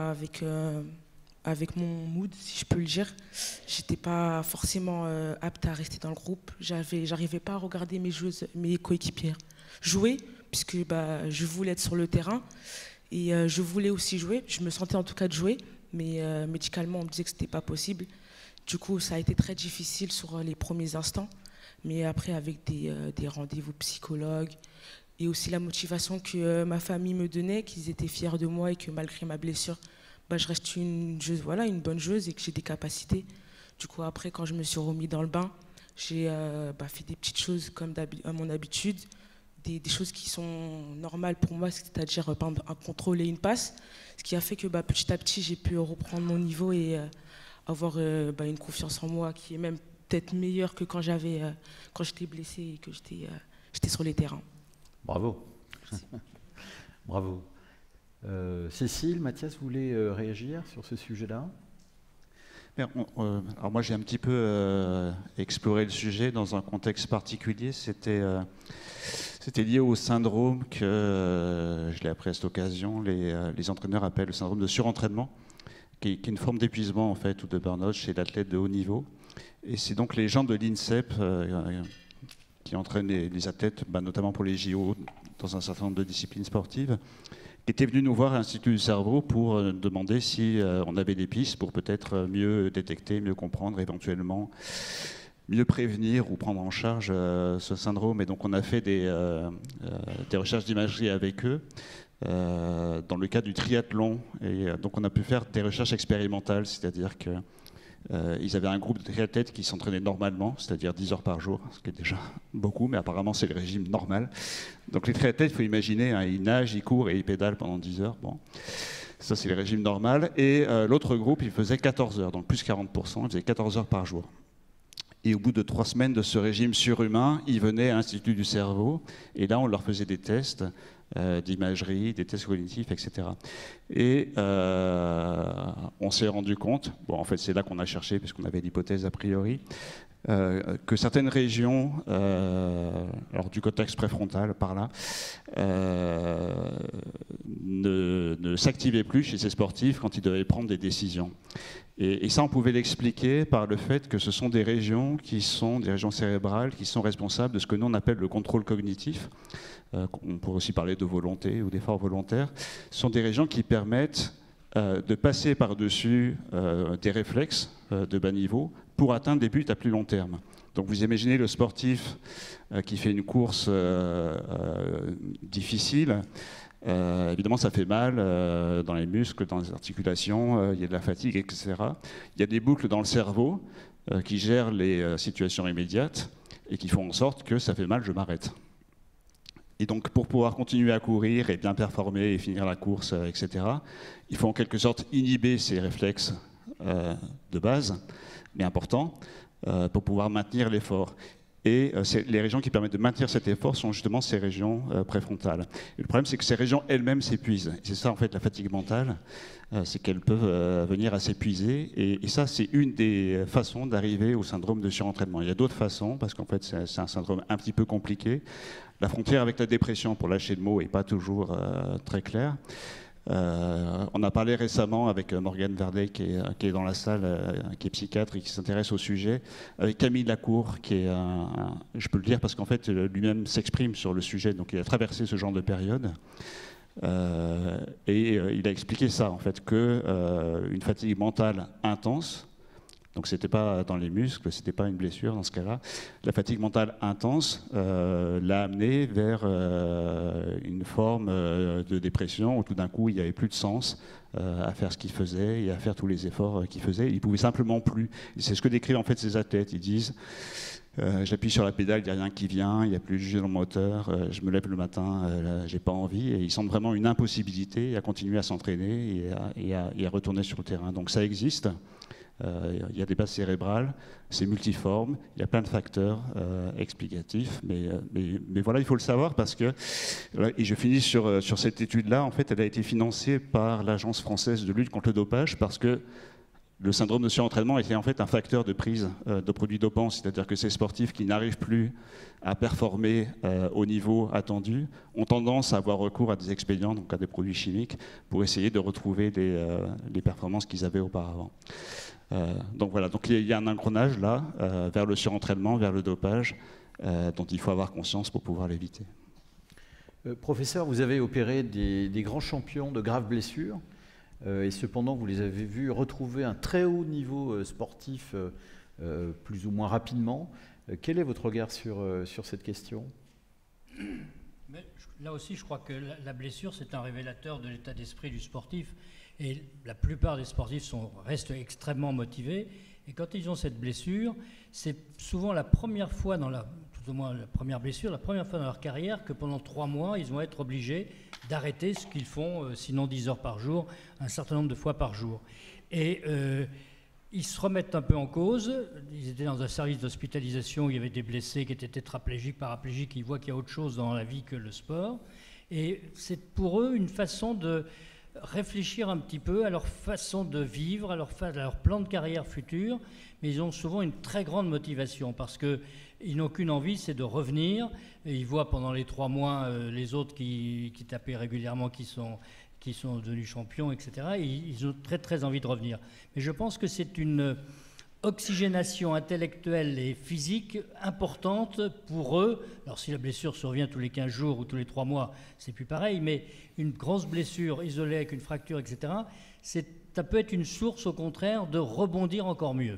avec mon mood, si je peux le dire, j'étais pas forcément apte à rester dans le groupe. J'arrivais pas à regarder mes coéquipières jouer puisque je voulais être sur le terrain. Et je voulais aussi jouer, je me sentais en tout cas de jouer, mais médicalement on me disait que ce n'était pas possible. Du coup, ça a été très difficile sur les premiers instants, mais après avec des rendez-vous psychologues et aussi la motivation que ma famille me donnait, qu'ils étaient fiers de moi et que malgré ma blessure, je reste une bonne joueuse et que j'ai des capacités. Du coup, après, quand je me suis remis dans le bain, j'ai fait des petites choses comme à mon habitude, des choses qui sont normales pour moi, c'est-à-dire un contrôle et une passe, ce qui a fait que petit à petit j'ai pu reprendre mon niveau et avoir une confiance en moi qui est même peut-être meilleure que quand j'étais blessée et que j'étais sur les terrains. Bravo. Bravo. Cécile, Mathias, vous voulez réagir sur ce sujet-là? Alors moi j'ai un petit peu exploré le sujet dans un contexte particulier. C'était lié au syndrome que, je l'ai appris à cette occasion, les entraîneurs appellent le syndrome de surentraînement, qui est une forme d'épuisement en fait, ou de burn-out chez l'athlète de haut niveau. Et c'est donc les gens de l'INSEP qui entraînent les athlètes, notamment pour les JO, dans un certain nombre de disciplines sportives, qui étaient venus nous voir à l'Institut du cerveau pour demander si on avait des pistes pour peut-être mieux détecter, mieux comprendre, éventuellement mieux prévenir ou prendre en charge ce syndrome. Et donc on a fait des recherches d'imagerie avec eux dans le cadre du triathlon. Et donc on a pu faire des recherches expérimentales, c'est-à-dire que ils avaient un groupe de triathlètes qui s'entraînaient normalement, c'est-à-dire 10 heures par jour, ce qui est déjà beaucoup, mais apparemment c'est le régime normal. Donc les triathlètes, il faut imaginer, ils nagent, ils courent et ils pédalent pendant 10 heures. Bon. Ça c'est le régime normal. Et l'autre groupe, il faisait 14 heures, donc plus 40%, il faisait 14 heures par jour. Et au bout de 3 semaines de ce régime surhumain, ils venaient à l'Institut du cerveau, et là on leur faisait des tests d'imagerie, des tests cognitifs, etc. Et on s'est rendu compte, en fait c'est là qu'on a cherché, puisqu'on avait l'hypothèse a priori, que certaines régions, alors du cortex préfrontal par là, ne s'activaient plus chez ces sportifs quand ils devaient prendre des décisions. Et ça, on pouvait l'expliquer par le fait que ce sont des régions qui sont des régions cérébrales qui sont responsables de ce que nous on appelle le contrôle cognitif. On pourrait aussi parler de volonté ou d'effort volontaire. Ce sont des régions qui permettent de passer par-dessus des réflexes de bas niveau pour atteindre des buts à plus long terme. Donc vous imaginez le sportif qui fait une course difficile. Évidemment, ça fait mal dans les muscles, dans les articulations, il y a de la fatigue, etc. Il y a des boucles dans le cerveau qui gèrent les situations immédiates et qui font en sorte que ça fait mal, je m'arrête. Et donc, pour pouvoir continuer à courir et bien performer et finir la course, etc., il faut en quelque sorte inhiber ces réflexes de base, mais importants, pour pouvoir maintenir l'effort. Et les régions qui permettent de maintenir cet effort sont justement ces régions préfrontales. Et le problème, c'est que ces régions elles-mêmes s'épuisent. C'est ça, en fait, la fatigue mentale, c'est qu'elles peuvent venir à s'épuiser. Et ça, c'est une des façons d'arriver au syndrome de surentraînement. Il y a d'autres façons, parce qu'en fait, c'est un syndrome un petit peu compliqué. La frontière avec la dépression, pour lâcher le mot, n'est pas toujours très claire. On a parlé récemment avec Morgane Verdet qui est dans la salle, qui est psychiatre et qui s'intéresse au sujet, avec Camille Lacour qui est je peux le dire parce qu'en fait lui-même s'exprime sur le sujet, donc il a traversé ce genre de période et il a expliqué ça en fait, que une fatigue mentale intense, donc c'était pas dans les muscles, c'était pas une blessure dans ce cas-là. La fatigue mentale intense l'a amené vers une forme de dépression où tout d'un coup il n'y avait plus de sens à faire ce qu'il faisait et à faire tous les efforts qu'il faisait. Il pouvait simplement plus. C'est ce que décrivent en fait ces athlètes. Ils disent j'appuie sur la pédale, il n'y a rien qui vient, il n'y a plus de jus dans le moteur, je me lève le matin, j'ai pas envie, et ils sentent vraiment une impossibilité à continuer à s'entraîner et à retourner sur le terrain. Donc ça existe. Il y a des bases cérébrales, c'est multiforme, il y a plein de facteurs explicatifs, mais voilà, il faut le savoir parce que, et je finis sur cette étude-là, en fait, elle a été financée par l'Agence française de lutte contre le dopage parce que le syndrome de surentraînement était en fait un facteur de prise de produits dopants, c'est-à-dire que ces sportifs qui n'arrivent plus à performer au niveau attendu ont tendance à avoir recours à des expédients, donc à des produits chimiques, pour essayer de retrouver les performances qu'ils avaient auparavant. Donc voilà, donc il y a un engrenage là vers le surentraînement, vers le dopage, dont il faut avoir conscience pour pouvoir l'éviter. Professeur, vous avez opéré des grands champions de graves blessures, et cependant vous les avez vus retrouver un très haut niveau sportif plus ou moins rapidement. Quel est votre regard sur cette question ? Mais là aussi, je crois que la blessure, c'est un révélateur de l'état d'esprit du sportif. Et la plupart des sportifs restent extrêmement motivés. Et quand ils ont cette blessure, c'est souvent la première fois tout au moins la première blessure, la première fois dans leur carrière que pendant 3 mois, ils vont être obligés d'arrêter ce qu'ils font, sinon 10 heures par jour, un certain nombre de fois par jour. Et ils se remettent un peu en cause. Ils étaient dans un service d'hospitalisation où il y avait des blessés qui étaient tétraplégiques, paraplégiques, ils voient qu'il y a autre chose dans la vie que le sport. Et c'est pour eux une façon de réfléchir un petit peu à leur façon de vivre, à leur plan de carrière futur, mais ils ont souvent une très grande motivation parce qu'ils n'ont qu'une envie, c'est de revenir. Et ils voient pendant les 3 mois les autres qui tapaient régulièrement, qui sont devenus champions, etc. Et ils ont très très envie de revenir. Mais je pense que c'est une oxygénation intellectuelle et physique importante pour eux. Alors si la blessure survient tous les 15 jours ou tous les 3 mois, c'est plus pareil, mais une grosse blessure isolée avec une fracture, etc., ça peut être une source au contraire de rebondir encore mieux.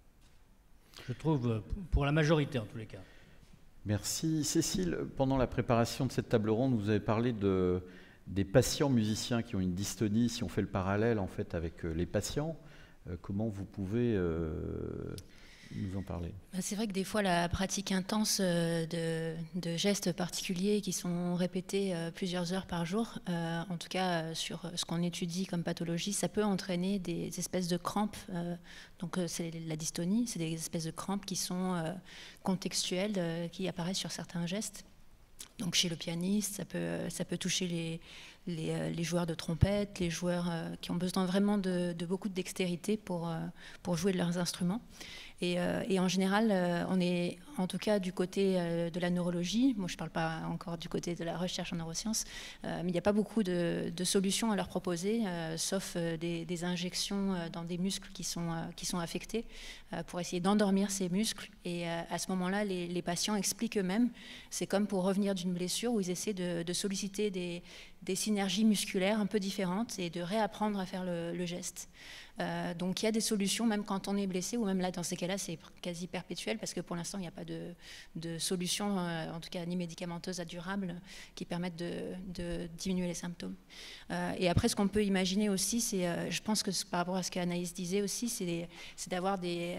Je trouve, pour la majorité en tous les cas. Merci. Cécile, pendant la préparation de cette table ronde, vous avez parlé des patients musiciens qui ont une dystonie, si on fait le parallèle en fait avec les patients. Comment vous pouvez nous en parler ? C'est vrai que des fois, la pratique intense de gestes particuliers qui sont répétés plusieurs heures par jour, en tout cas sur ce qu'on étudie comme pathologie, ça peut entraîner des espèces de crampes. Donc c'est la dystonie, c'est des espèces de crampes qui sont contextuelles, qui apparaissent sur certains gestes. Donc chez le pianiste, ça peut toucher les joueurs de trompette, les joueurs qui ont besoin vraiment de beaucoup de dextérité pour jouer de leurs instruments. Et en général, on est en tout cas du côté de la neurologie. Moi, je ne parle pas encore du côté de la recherche en neurosciences, mais il n'y a pas beaucoup de solutions à leur proposer, sauf des injections dans des muscles qui sont affectés pour essayer d'endormir ces muscles. Et à ce moment-là, les patients expliquent eux-mêmes, c'est comme pour revenir d'une blessure où ils essaient de solliciter des synergies musculaires un peu différentes et de réapprendre à faire le geste. Donc il y a des solutions même quand on est blessé, ou même là dans ces cas-là c'est quasi perpétuel parce que pour l'instant il n'y a pas de solution, en tout cas ni médicamenteuse à durable, qui permettent de diminuer les symptômes. Et après ce qu'on peut imaginer aussi, c'est, je pense que par rapport à ce qu'Anaïs disait aussi, c'est d'avoir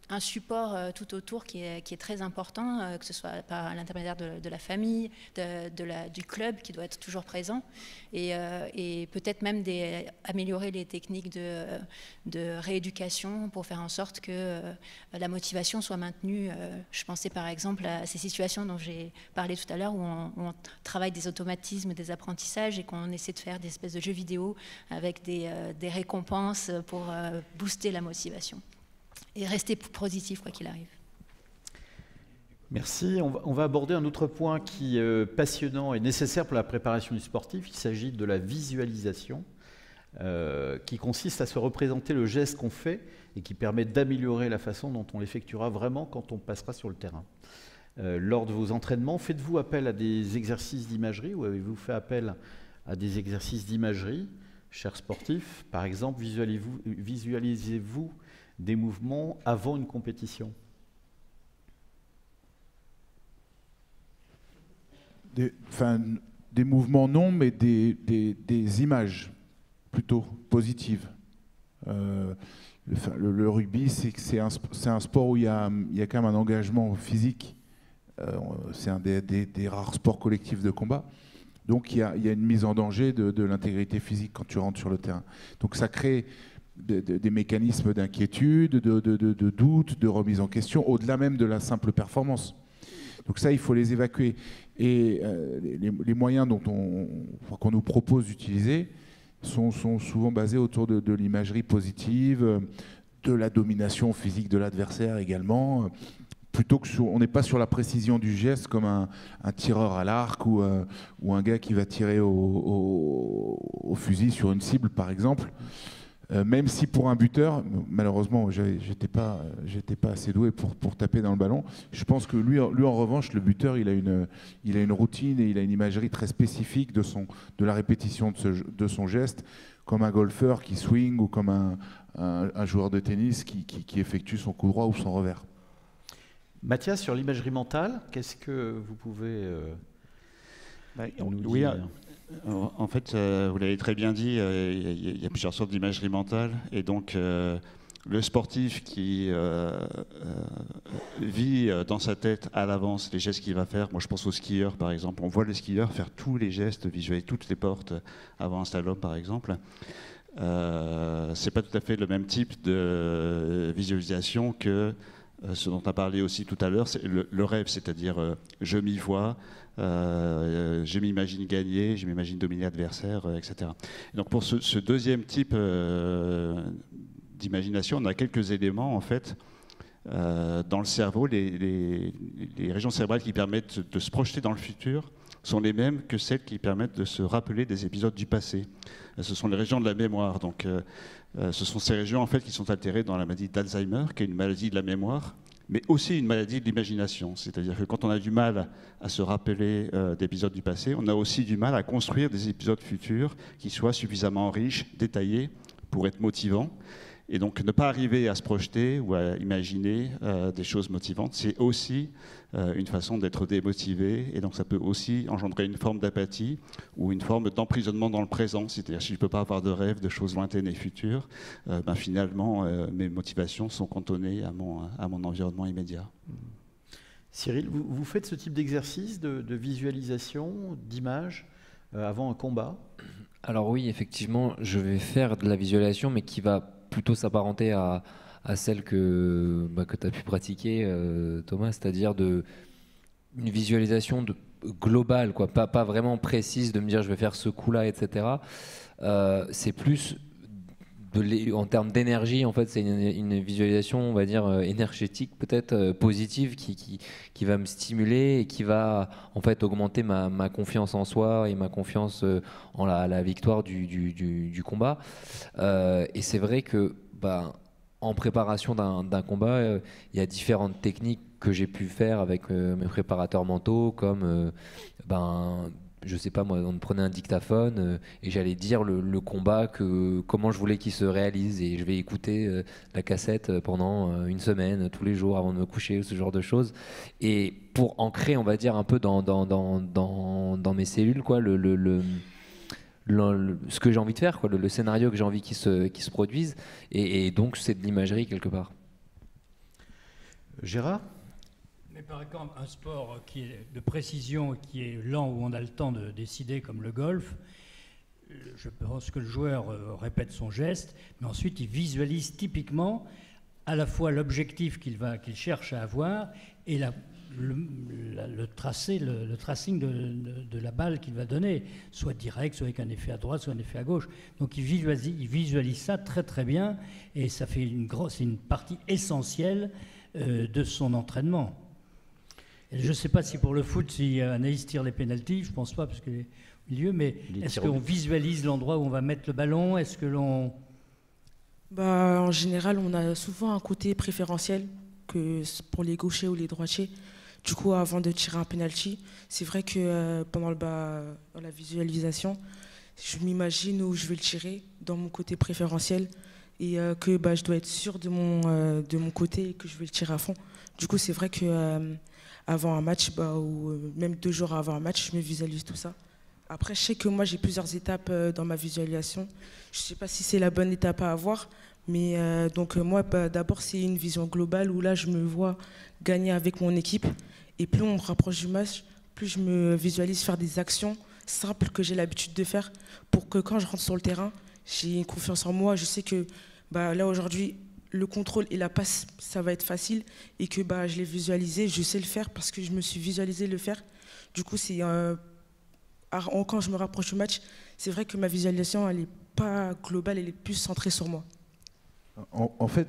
un support tout autour qui est très important, que ce soit par l'intermédiaire de la famille, du club qui doit être toujours présent, et peut-être même améliorer les techniques de rééducation pour faire en sorte que la motivation soit maintenue. Je pensais par exemple à ces situations dont j'ai parlé tout à l'heure, où on travaille des automatismes, des apprentissages, et qu'on essaie de faire des espèces de jeux vidéo avec des récompenses pour booster la motivation. Et rester positif quoi qu'il arrive. Merci. On va aborder un autre point qui est passionnant et nécessaire pour la préparation du sportif. Il s'agit de la visualisation, qui consiste à se représenter le geste qu'on fait et qui permet d'améliorer la façon dont on l'effectuera vraiment quand on passera sur le terrain. Lors de vos entraînements, faites-vous appel à des exercices d'imagerie ou avez-vous fait appel à des exercices d'imagerie, chers sportifs? Par exemple, visualisez-vous des mouvements avant une compétition? Des mouvements non, mais des images plutôt positives. Le rugby, c'est un sport où il y a quand même un engagement physique. C'est un des rares sports collectifs de combat. Donc il y a une mise en danger de l'intégrité physique quand tu rentres sur le terrain. Donc ça crée des mécanismes d'inquiétude, de doute, de remise en question, au-delà même de la simple performance. Donc ça, il faut les évacuer. Et les moyens qu'on nous propose d'utiliser sont souvent basés autour de l'imagerie positive, de la domination physique de l'adversaire également, plutôt que on n'est pas sur la précision du geste comme un tireur à l'arc ou un gars qui va tirer au fusil sur une cible, par exemple. Même si pour un buteur, malheureusement, j'étais pas assez doué pour taper dans le ballon. Je pense que lui en revanche, le buteur, il a une routine et il a une imagerie très spécifique de la répétition de son geste, comme un golfeur qui swing ou comme un joueur de tennis qui effectue son coup droit ou son revers. Mathias, sur l'imagerie mentale, qu'est-ce que vous pouvez nous dire? En fait, vous l'avez très bien dit, il y a plusieurs sortes d'imagerie mentale. Et donc, le sportif qui vit dans sa tête à l'avance les gestes qu'il va faire, moi je pense aux skieurs par exemple, on voit le skieur faire tous les gestes, visualiser toutes les portes avant un slalom par exemple. C'est pas tout à fait le même type de visualisation que ce dont on a parlé aussi tout à l'heure, c'est le rêve, c'est-à-dire je m'y vois, je m'imagine gagner, je m'imagine dominer l'adversaire, etc. Et donc pour ce deuxième type d'imagination, on a quelques éléments en fait dans le cerveau. Les régions cérébrales qui permettent de se projeter dans le futur sont les mêmes que celles qui permettent de se rappeler des épisodes du passé. Ce sont les régions de la mémoire. Donc, ce sont ces régions en fait qui sont altérées dans la maladie d'Alzheimer, qui est une maladie de la mémoire, mais aussi une maladie de l'imagination. C'est-à-dire que quand on a du mal à se rappeler d'épisodes du passé, on a aussi du mal à construire des épisodes futurs qui soient suffisamment riches, détaillés, pour être motivants. Et donc ne pas arriver à se projeter ou à imaginer des choses motivantes, c'est aussi une façon d'être démotivé. Et donc ça peut aussi engendrer une forme d'apathie ou une forme d'emprisonnement dans le présent. C'est-à-dire si je ne peux pas avoir de rêve, de choses lointaines et futures, finalement mes motivations sont cantonnées à mon environnement immédiat. Cyril, vous faites ce type d'exercice de visualisation, d'image avant un combat? Alors oui, effectivement, je vais faire de la visualisation, mais qui va plutôt s'apparenter à celle que tu as pu pratiquer, Thomas, c'est-à-dire une visualisation globale, quoi, pas vraiment précise de me dire je vais faire ce coup-là, etc. C'est plus en termes d'énergie, en fait, c'est une visualisation, on va dire, énergétique, peut-être positive, qui va me stimuler et qui va en fait augmenter ma confiance en soi et ma confiance en la victoire du combat. Et c'est vrai que en préparation d'un combat, il y a différentes techniques que j'ai pu faire avec mes préparateurs mentaux, comme je sais pas moi, on me prenait un dictaphone et j'allais dire le combat, comment je voulais qu'il se réalise, et je vais écouter la cassette pendant une semaine, tous les jours avant de me coucher, ce genre de choses. Et pour ancrer, on va dire, un peu dans mes cellules, quoi, ce que j'ai envie de faire, quoi, le scénario que j'ai envie qu'il se produise, et donc c'est de l'imagerie quelque part. Gérard? Mais par exemple, un sport qui est de précision, qui est lent, où on a le temps de décider, comme le golf, je pense que le joueur répète son geste, mais ensuite il visualise typiquement à la fois l'objectif qu'il cherche à avoir et le tracing de la balle qu'il va donner, soit direct, soit avec un effet à droite, soit un effet à gauche. Donc il visualise ça très très bien, et ça fait c'est une partie essentielle de son entraînement. Et je ne sais pas si pour le foot, si Anaïs tire les pénaltys, je ne pense pas, parce que milieu, mais est-ce qu'on visualise l'endroit où on va mettre le ballon? Est-ce que l'on... En général, on a souvent un côté préférentiel que pour les gauchers ou les droitiers. Du coup, avant de tirer un penalty, c'est vrai que pendant dans la visualisation, je m'imagine où je vais le tirer dans mon côté préférentiel et que je dois être sûr de mon côté et que je vais le tirer à fond. Du coup, c'est vrai que avant un match, ou même 2 jours avant un match, je me visualise tout ça. Après, je sais que moi, j'ai plusieurs étapes dans ma visualisation. Je ne sais pas si c'est la bonne étape à avoir, mais moi, d'abord, c'est une vision globale où là, je me vois gagner avec mon équipe. Et plus on me rapproche du match, plus je me visualise faire des actions simples que j'ai l'habitude de faire pour que quand je rentre sur le terrain, j'ai une confiance en moi. Je sais que là, aujourd'hui, le contrôle et la passe, ça va être facile et que je l'ai visualisé, je sais le faire parce que je me suis visualisé le faire. Du coup, c'est... quand je me rapproche du match, c'est vrai que ma visualisation, elle n'est pas globale, elle est plus centrée sur moi. En fait,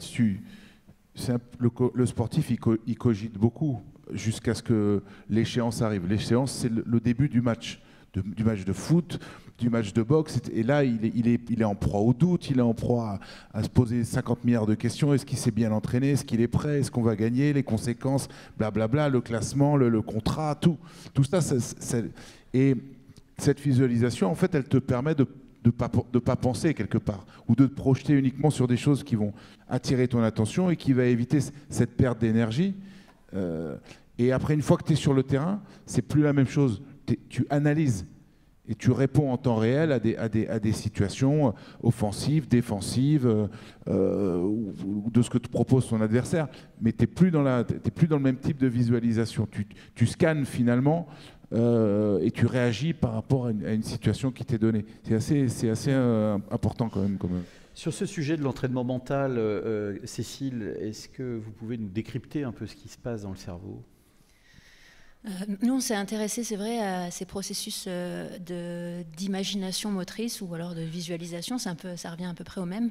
le sportif, il cogite beaucoup jusqu'à ce que l'échéance arrive. L'échéance, c'est le début du match de foot, du match de boxe. Et là, il est en proie au doute, il est en proie à se poser 50 milliards de questions. Est-ce qu'il s'est bien entraîné? Est-ce qu'il est prêt? Est-ce qu'on va gagner? Les conséquences, blablabla, le classement, le contrat, tout ça. Et cette visualisation, en fait, elle te permet de pas penser quelque part, ou de te projeter uniquement sur des choses qui vont attirer ton attention et qui va éviter cette perte d'énergie. Et après, une fois que tu es sur le terrain, c'est plus la même chose. Tu analyses et tu réponds en temps réel à des situations offensives, défensives, ou de ce que te propose ton adversaire. Mais tu n'es plus dans le même type de visualisation. Tu scannes finalement et tu réagis par rapport à une situation qui t'est donnée. C'est assez important quand même. Sur ce sujet de l'entraînement mental, Cécile, est-ce que vous pouvez nous décrypter un peu ce qui se passe dans le cerveau? Nous, on s'est intéressé, c'est vrai, à ces processus d'imagination motrice ou alors de visualisation. Ça revient à peu près au même.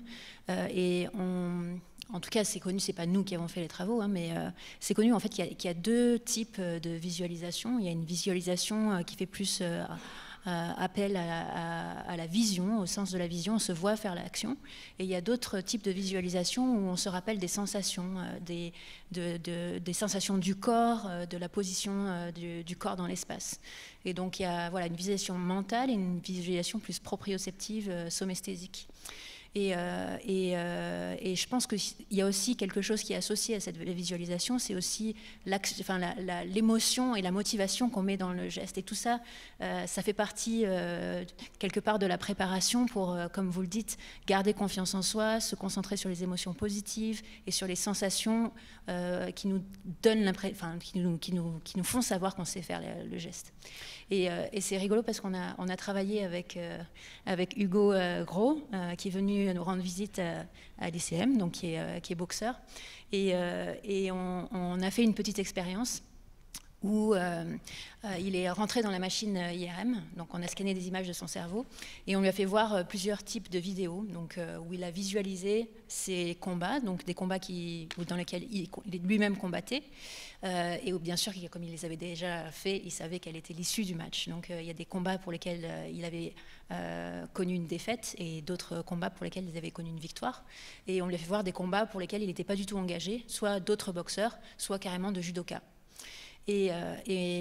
En tout cas, c'est connu, c'est pas nous qui avons fait les travaux, mais c'est connu en fait qu'il y a 2 types de visualisation. Il y a une visualisation qui fait plus appel à la vision, au sens de la vision, on se voit faire l'action. Et il y a d'autres types de visualisation où on se rappelle des sensations, des sensations du corps, de la position du corps dans l'espace. Et donc il y a une visualisation mentale et une visualisation plus proprioceptive, somesthésique. Et je pense qu'il y a aussi quelque chose qui est associé à cette visualisation, c'est aussi l'émotion et la motivation qu'on met dans le geste. Et tout ça, ça fait partie quelque part de la préparation pour, comme vous le dites, garder confiance en soi, se concentrer sur les émotions positives et sur les sensations qui nous donnent qui nous font savoir qu'on sait faire le geste. Et c'est rigolo parce qu'on a travaillé avec Hugo Gros, qui est venu nous rendre visite à l'ICM, donc qui est boxeur. Et on a fait une petite expérience où il est rentré dans la machine IRM, donc on a scanné des images de son cerveau, et on lui a fait voir plusieurs types de vidéos, donc, où il a visualisé ses combats, donc des combats dans lesquels il lui-même combattait, et où bien sûr, comme il les avait déjà faits, il savait quelle était l'issue du match. Donc il y a des combats pour lesquels il avait connu une défaite, et d'autres combats pour lesquels il avait connu une victoire, et on lui a fait voir des combats pour lesquels il n'était pas du tout engagé, soit d'autres boxeurs, soit carrément de judokas. Et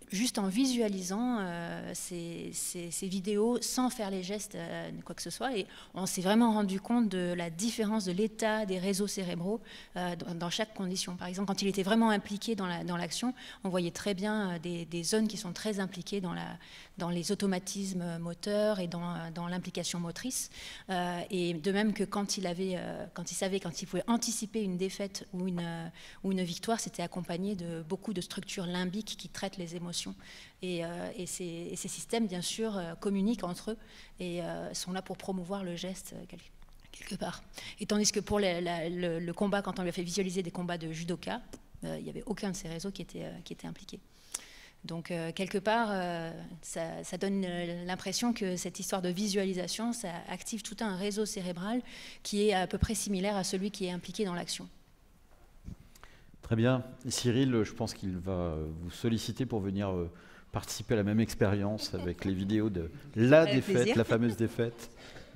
juste en visualisant ces vidéos sans faire les gestes, quoi que ce soit. Et on s'est vraiment rendu compte de la différence de l'état des réseaux cérébraux dans chaque condition. Par exemple, quand il était vraiment impliqué dans l'action, on voyait très bien des zones qui sont très impliquées dans les automatismes moteurs et dans l'implication motrice. Et de même que quand il pouvait anticiper une défaite ou une victoire, c'était accompagné de beaucoup de structures limbiques qui traitent les émotions. Et ces systèmes, bien sûr, communiquent entre eux et sont là pour promouvoir le geste quelque part. Et tandis que pour le combat, quand on lui a fait visualiser des combats de judoka, il n'y avait aucun de ces réseaux qui était impliqué. Donc, quelque part, ça donne l'impression que cette histoire de visualisation, ça active tout un réseau cérébral qui est à peu près similaire à celui qui est impliqué dans l'action. Très bien. Cyril, je pense qu'il va vous solliciter pour venir participer à la même expérience avec les vidéos de la défaite, la fameuse défaite.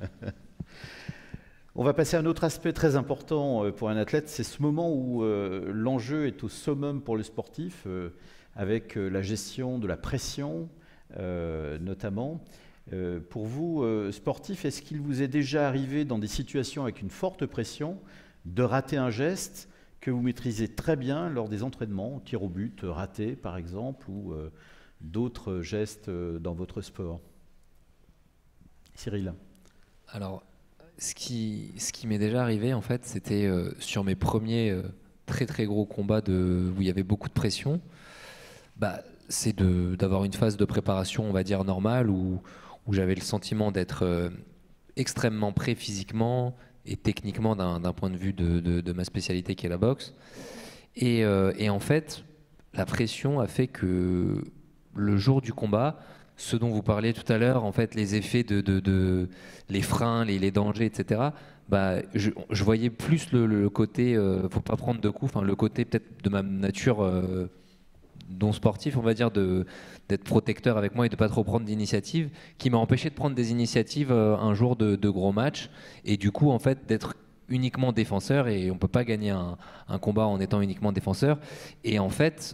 On va passer à un autre aspect très important pour un athlète, c'est ce moment où l'enjeu est au summum pour le sportif, avec la gestion de la pression notamment. Pour vous, sportif, est-ce qu'il vous est déjà arrivé dans des situations avec une forte pression de rater un geste que vous maîtrisez très bien lors des entraînements, tir au but raté par exemple, ou d'autres gestes dans votre sport? Cyril. Alors, ce qui m'est déjà arrivé, en fait, c'était sur mes premiers très très gros combats où il y avait beaucoup de pression. C'est d'avoir une phase de préparation, on va dire, normale, où j'avais le sentiment d'être extrêmement prêt physiquement et techniquement d'un point de vue de ma spécialité qui est la boxe. Et en fait, la pression a fait que le jour du combat, ce dont vous parliez tout à l'heure, en fait, les effets les freins, les dangers, etc., je voyais plus le côté faut pas prendre de coups, le côté peut-être de ma nature non sportif, on va dire, d'être protecteur avec moi et de pas trop prendre d'initiative, qui m'a empêché de prendre des initiatives un jour de gros matchs, et du coup en fait d'être uniquement défenseur, et on peut pas gagner un combat en étant uniquement défenseur. Et en fait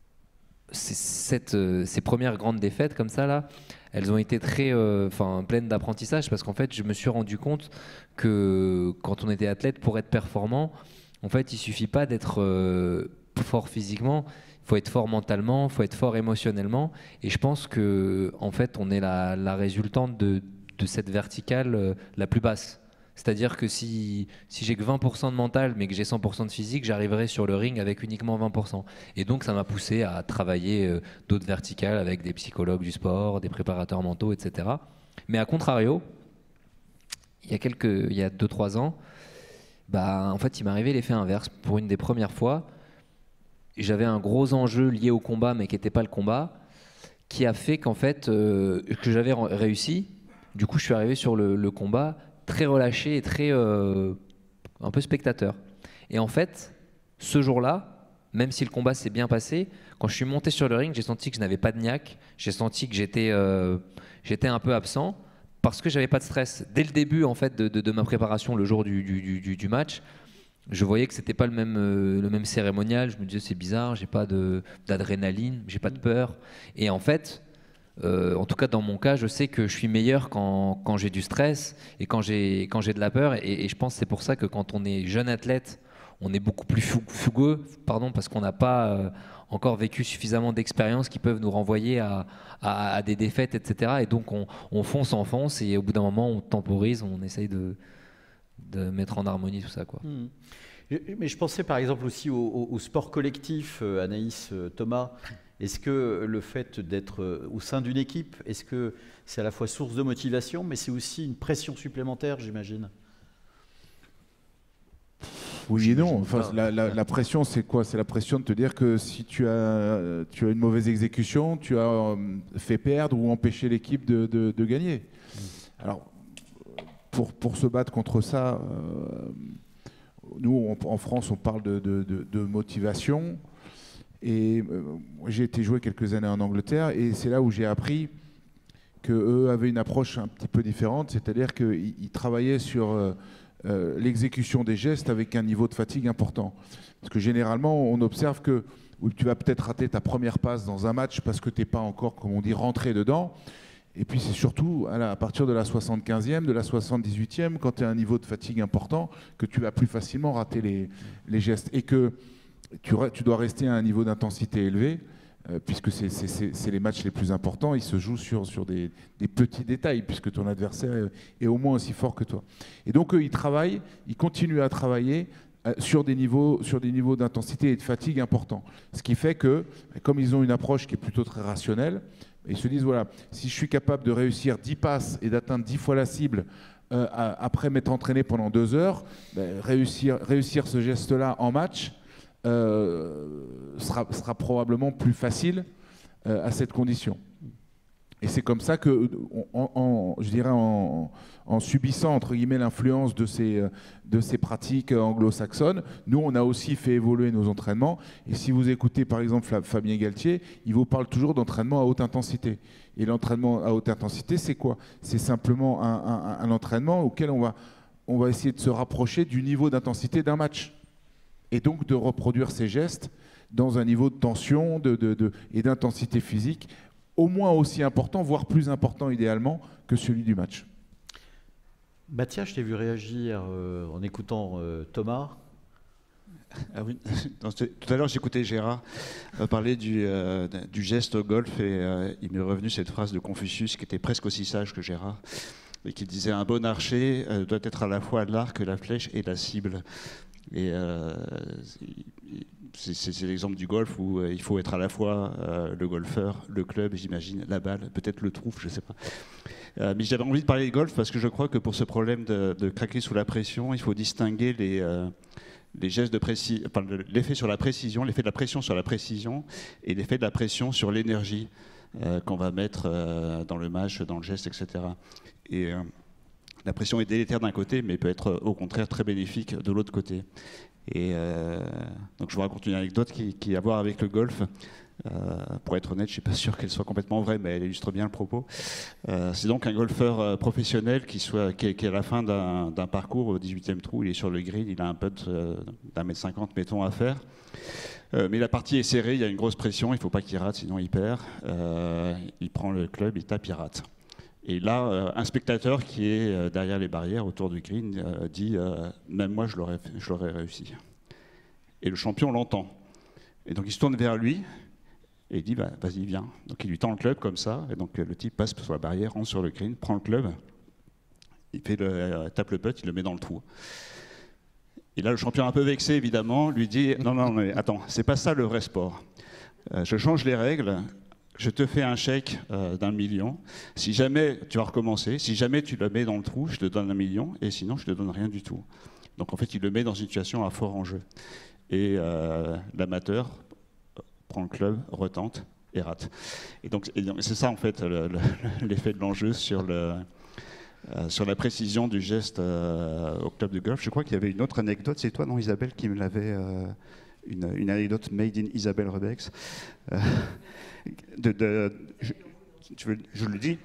ces premières grandes défaites comme ça là, elles ont été très pleines d'apprentissage, parce qu'en fait je me suis rendu compte que quand on était athlète, pour être performant, en fait il suffit pas d'être fort physiquement, il faut être fort mentalement, il faut être fort émotionnellement. Et je pense que en fait, on est la résultante de cette verticale la plus basse. C'est-à-dire que si j'ai que 20% de mental, mais que j'ai 100% de physique, j'arriverai sur le ring avec uniquement 20%. Et donc, ça m'a poussé à travailler d'autres verticales avec des psychologues du sport, des préparateurs mentaux, etc. Mais à contrario, il y a 2-3 ans, en fait, il m'est arrivé l'effet inverse. Pour une des premières fois, j'avais un gros enjeu lié au combat, mais qui n'était pas le combat, qui a fait qu'en fait, que j'avais réussi. Du coup, je suis arrivé sur le combat très relâché et très un peu spectateur. Et en fait, ce jour-là, même si le combat s'est bien passé, quand je suis monté sur le ring, j'ai senti que je n'avais pas de niaque, j'ai senti que j'étais un peu absent, parce que j'avais pas de stress. Dès le début en fait de ma préparation, le jour du match, je voyais que c'était pas le même cérémonial. Je me disais c'est bizarre, j'ai pas d'adrénaline, j'ai pas de peur. Et en fait, en tout cas dans mon cas, je sais que je suis meilleur quand j'ai du stress et quand j'ai de la peur. Et je pense que c'est pour ça que quand on est jeune athlète, on est beaucoup plus fougueux, parce qu'on n'a pas encore vécu suffisamment d'expériences qui peuvent nous renvoyer à des défaites, etc. Et donc on fonce, et au bout d'un moment on temporise, on essaye de mettre en harmonie tout ça, quoi. Mais je pensais par exemple aussi au sport collectif, Anaïs, Thomas. Est-ce que le fait d'être au sein d'une équipe, est-ce que c'est à la fois source de motivation, mais c'est aussi une pression supplémentaire, j'imagine? Oui et non. Enfin, la pression, c'est quoi? C'est la pression de te dire que si tu as une mauvaise exécution, tu as fait perdre ou empêché l'équipe de gagner. Alors, pour se battre contre ça, nous, en France, on parle de motivation. Et j'ai été jouer quelques années en Angleterre, et c'est là où j'ai appris qu'eux avaient une approche un petit peu différente, c'est-à-dire qu'ils travaillaient sur l'exécution des gestes avec un niveau de fatigue important. Parce que généralement, on observe que où tu vas peut-être rater ta première passe dans un match parce que tu n'es pas encore, comme on dit, rentré dedans. Et puis c'est surtout à partir de la 75e, de la 78e, quand tu as un niveau de fatigue important, que tu vas plus facilement rater les gestes. Et que tu dois rester à un niveau d'intensité élevé, puisque c'est les matchs les plus importants. Ils se jouent sur des petits détails, puisque ton adversaire est au moins aussi fort que toi. Et donc eux, ils continuent à travailler sur des niveaux d'intensité et de fatigue importants. Ce qui fait que, comme ils ont une approche qui est plutôt très rationnelle, ils se disent, voilà, si je suis capable de réussir 10 passes et d'atteindre 10 fois la cible après m'être entraîné pendant 2 heures, réussir ce geste-là en match sera probablement plus facile à cette condition. Et c'est comme ça que, je dirais, en subissant entre guillemets l'influence de ces pratiques anglo-saxonnes, nous on a aussi fait évoluer nos entraînements. Et si vous écoutez par exemple Fabien Galtier, il vous parle toujours d'entraînement à haute intensité. Et l'entraînement à haute intensité, c'est quoi? C'est simplement un entraînement auquel on va essayer de se rapprocher du niveau d'intensité d'un match. Et donc de reproduire ces gestes dans un niveau de tension et d'intensité physique au moins aussi important, voire plus important idéalement que celui du match. Baptia, je t'ai vu réagir en écoutant Thomas. Ah oui. Tout à l'heure, j'écoutais Gérard parler du geste au golf et il m'est revenu cette phrase de Confucius qui était presque aussi sage que Gérard et qui disait « Un bon archer doit être à la fois l'arc, la flèche et la cible ». Et c'est l'exemple du golf où il faut être à la fois le golfeur, le club, j'imagine, la balle, peut-être le trou, je ne sais pas. Mais j'avais envie de parler de golf parce que je crois que pour ce problème de craquer sous la pression, il faut distinguer les gestes de précision, enfin, l'effet sur la précision, l'effet de la pression sur la précision et l'effet de la pression sur l'énergie qu'on va mettre dans le match, dans le geste, etc. Et la pression est délétère d'un côté, mais peut être au contraire très bénéfique de l'autre côté. Et donc je vous raconte une anecdote qui a à voir avec le golf. Pour être honnête, je ne suis pas sûr qu'elle soit complètement vraie, mais elle illustre bien le propos. C'est donc un golfeur professionnel qui est à la fin d'un parcours au 18e trou. Il est sur le green, il a un putt d'1,50 m, mettons, à faire. Mais la partie est serrée, il y a une grosse pression, il ne faut pas qu'il rate, sinon il perd. Il prend le club, il tape, il rate. Et là, un spectateur qui est derrière les barrières autour du green dit même moi, je l'aurais réussi. Et le champion l'entend. Et donc il se tourne vers lui et il dit vas-y, viens. Donc il lui tend le club comme ça. Et donc le type passe sur la barrière, rentre sur le green, prend le club, il tape le putt, il le met dans le trou. Et là, le champion, un peu vexé évidemment, lui dit non, mais attends, c'est pas ça le vrai sport. Je change les règles. Je te fais un chèque d'1 million. Si jamais tu vas recommencer, si jamais tu le mets dans le trou, je te donne 1 million, et sinon je te donne rien du tout. Donc en fait, il le met dans une situation à fort enjeu. Et l'amateur prend le club, retente et rate. Et donc c'est ça en fait l'effet de l'enjeu sur la précision du geste au club de golf. Je crois qu'il y avait une autre anecdote. C'est toi, non, Isabelle, qui me l'avait... Une anecdote made in Isabelle Rebex. Je le dis.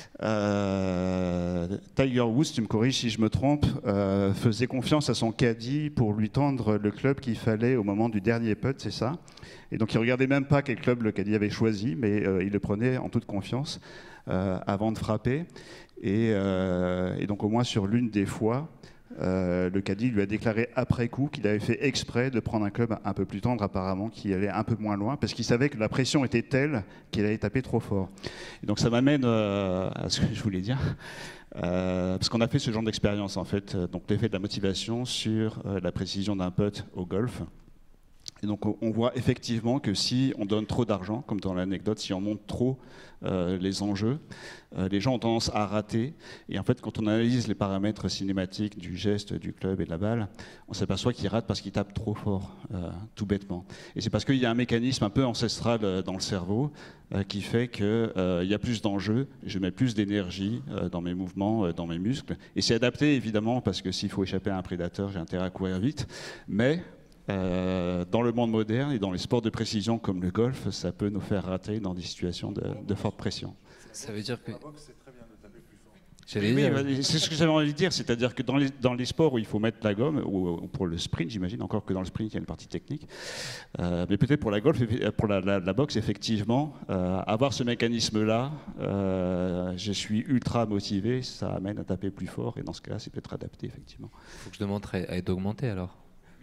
Tiger Woods, tu me corriges si je me trompe, faisait confiance à son caddie pour lui tendre le club qu'il fallait au moment du dernier putt, c'est ça? Et donc il ne regardait même pas quel club le caddie avait choisi, mais il le prenait en toute confiance avant de frapper. Et donc au moins sur l'une des fois, le caddie lui a déclaré après coup qu'il avait fait exprès de prendre un club un peu plus tendre apparemment, qui allait un peu moins loin, parce qu'il savait que la pression était telle qu'il allait taper trop fort. Et donc ça m'amène à ce que je voulais dire, parce qu'on a fait ce genre d'expérience en fait, donc l'effet de la motivation sur la précision d'un putt au golf. Et donc on voit effectivement que si on donne trop d'argent, comme dans l'anecdote, si on monte trop les enjeux, les gens ont tendance à rater. Et en fait, quand on analyse les paramètres cinématiques du geste, du club et de la balle, on s'aperçoit qu'ils ratent parce qu'ils tapent trop fort, tout bêtement. Et c'est parce qu'il y a un mécanisme un peu ancestral dans le cerveau qui fait qu'il y a plus d'enjeux, je mets plus d'énergie dans mes mouvements, dans mes muscles. Et c'est adapté évidemment parce que s'il faut échapper à un prédateur, j'ai intérêt à courir vite. Mais dans le monde moderne et dans les sports de précision comme le golf, ça peut nous faire rater dans des situations de forte pression. Ça veut dire que... Oui, c'est ce que j'avais envie de dire, c'est-à-dire que dans les sports où il faut mettre la gomme, ou pour le sprint, j'imagine, encore que dans le sprint, il y a une partie technique, mais peut-être pour la golf, pour la boxe, effectivement, avoir ce mécanisme-là, je suis ultra motivé, ça amène à taper plus fort, et dans ce cas-là, c'est peut-être adapté, effectivement. Il faut que je demande à être augmenté, alors.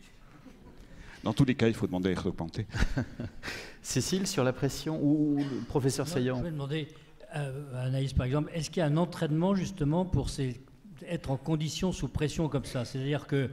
Dans tous les cas, il faut demander à être augmenté. Cécile, sur la pression, ou le professeur Saillant? Je vais demander à Anaïs, par exemple, est-ce qu'il y a un entraînement justement pour être en condition sous pression comme ça? C'est-à-dire que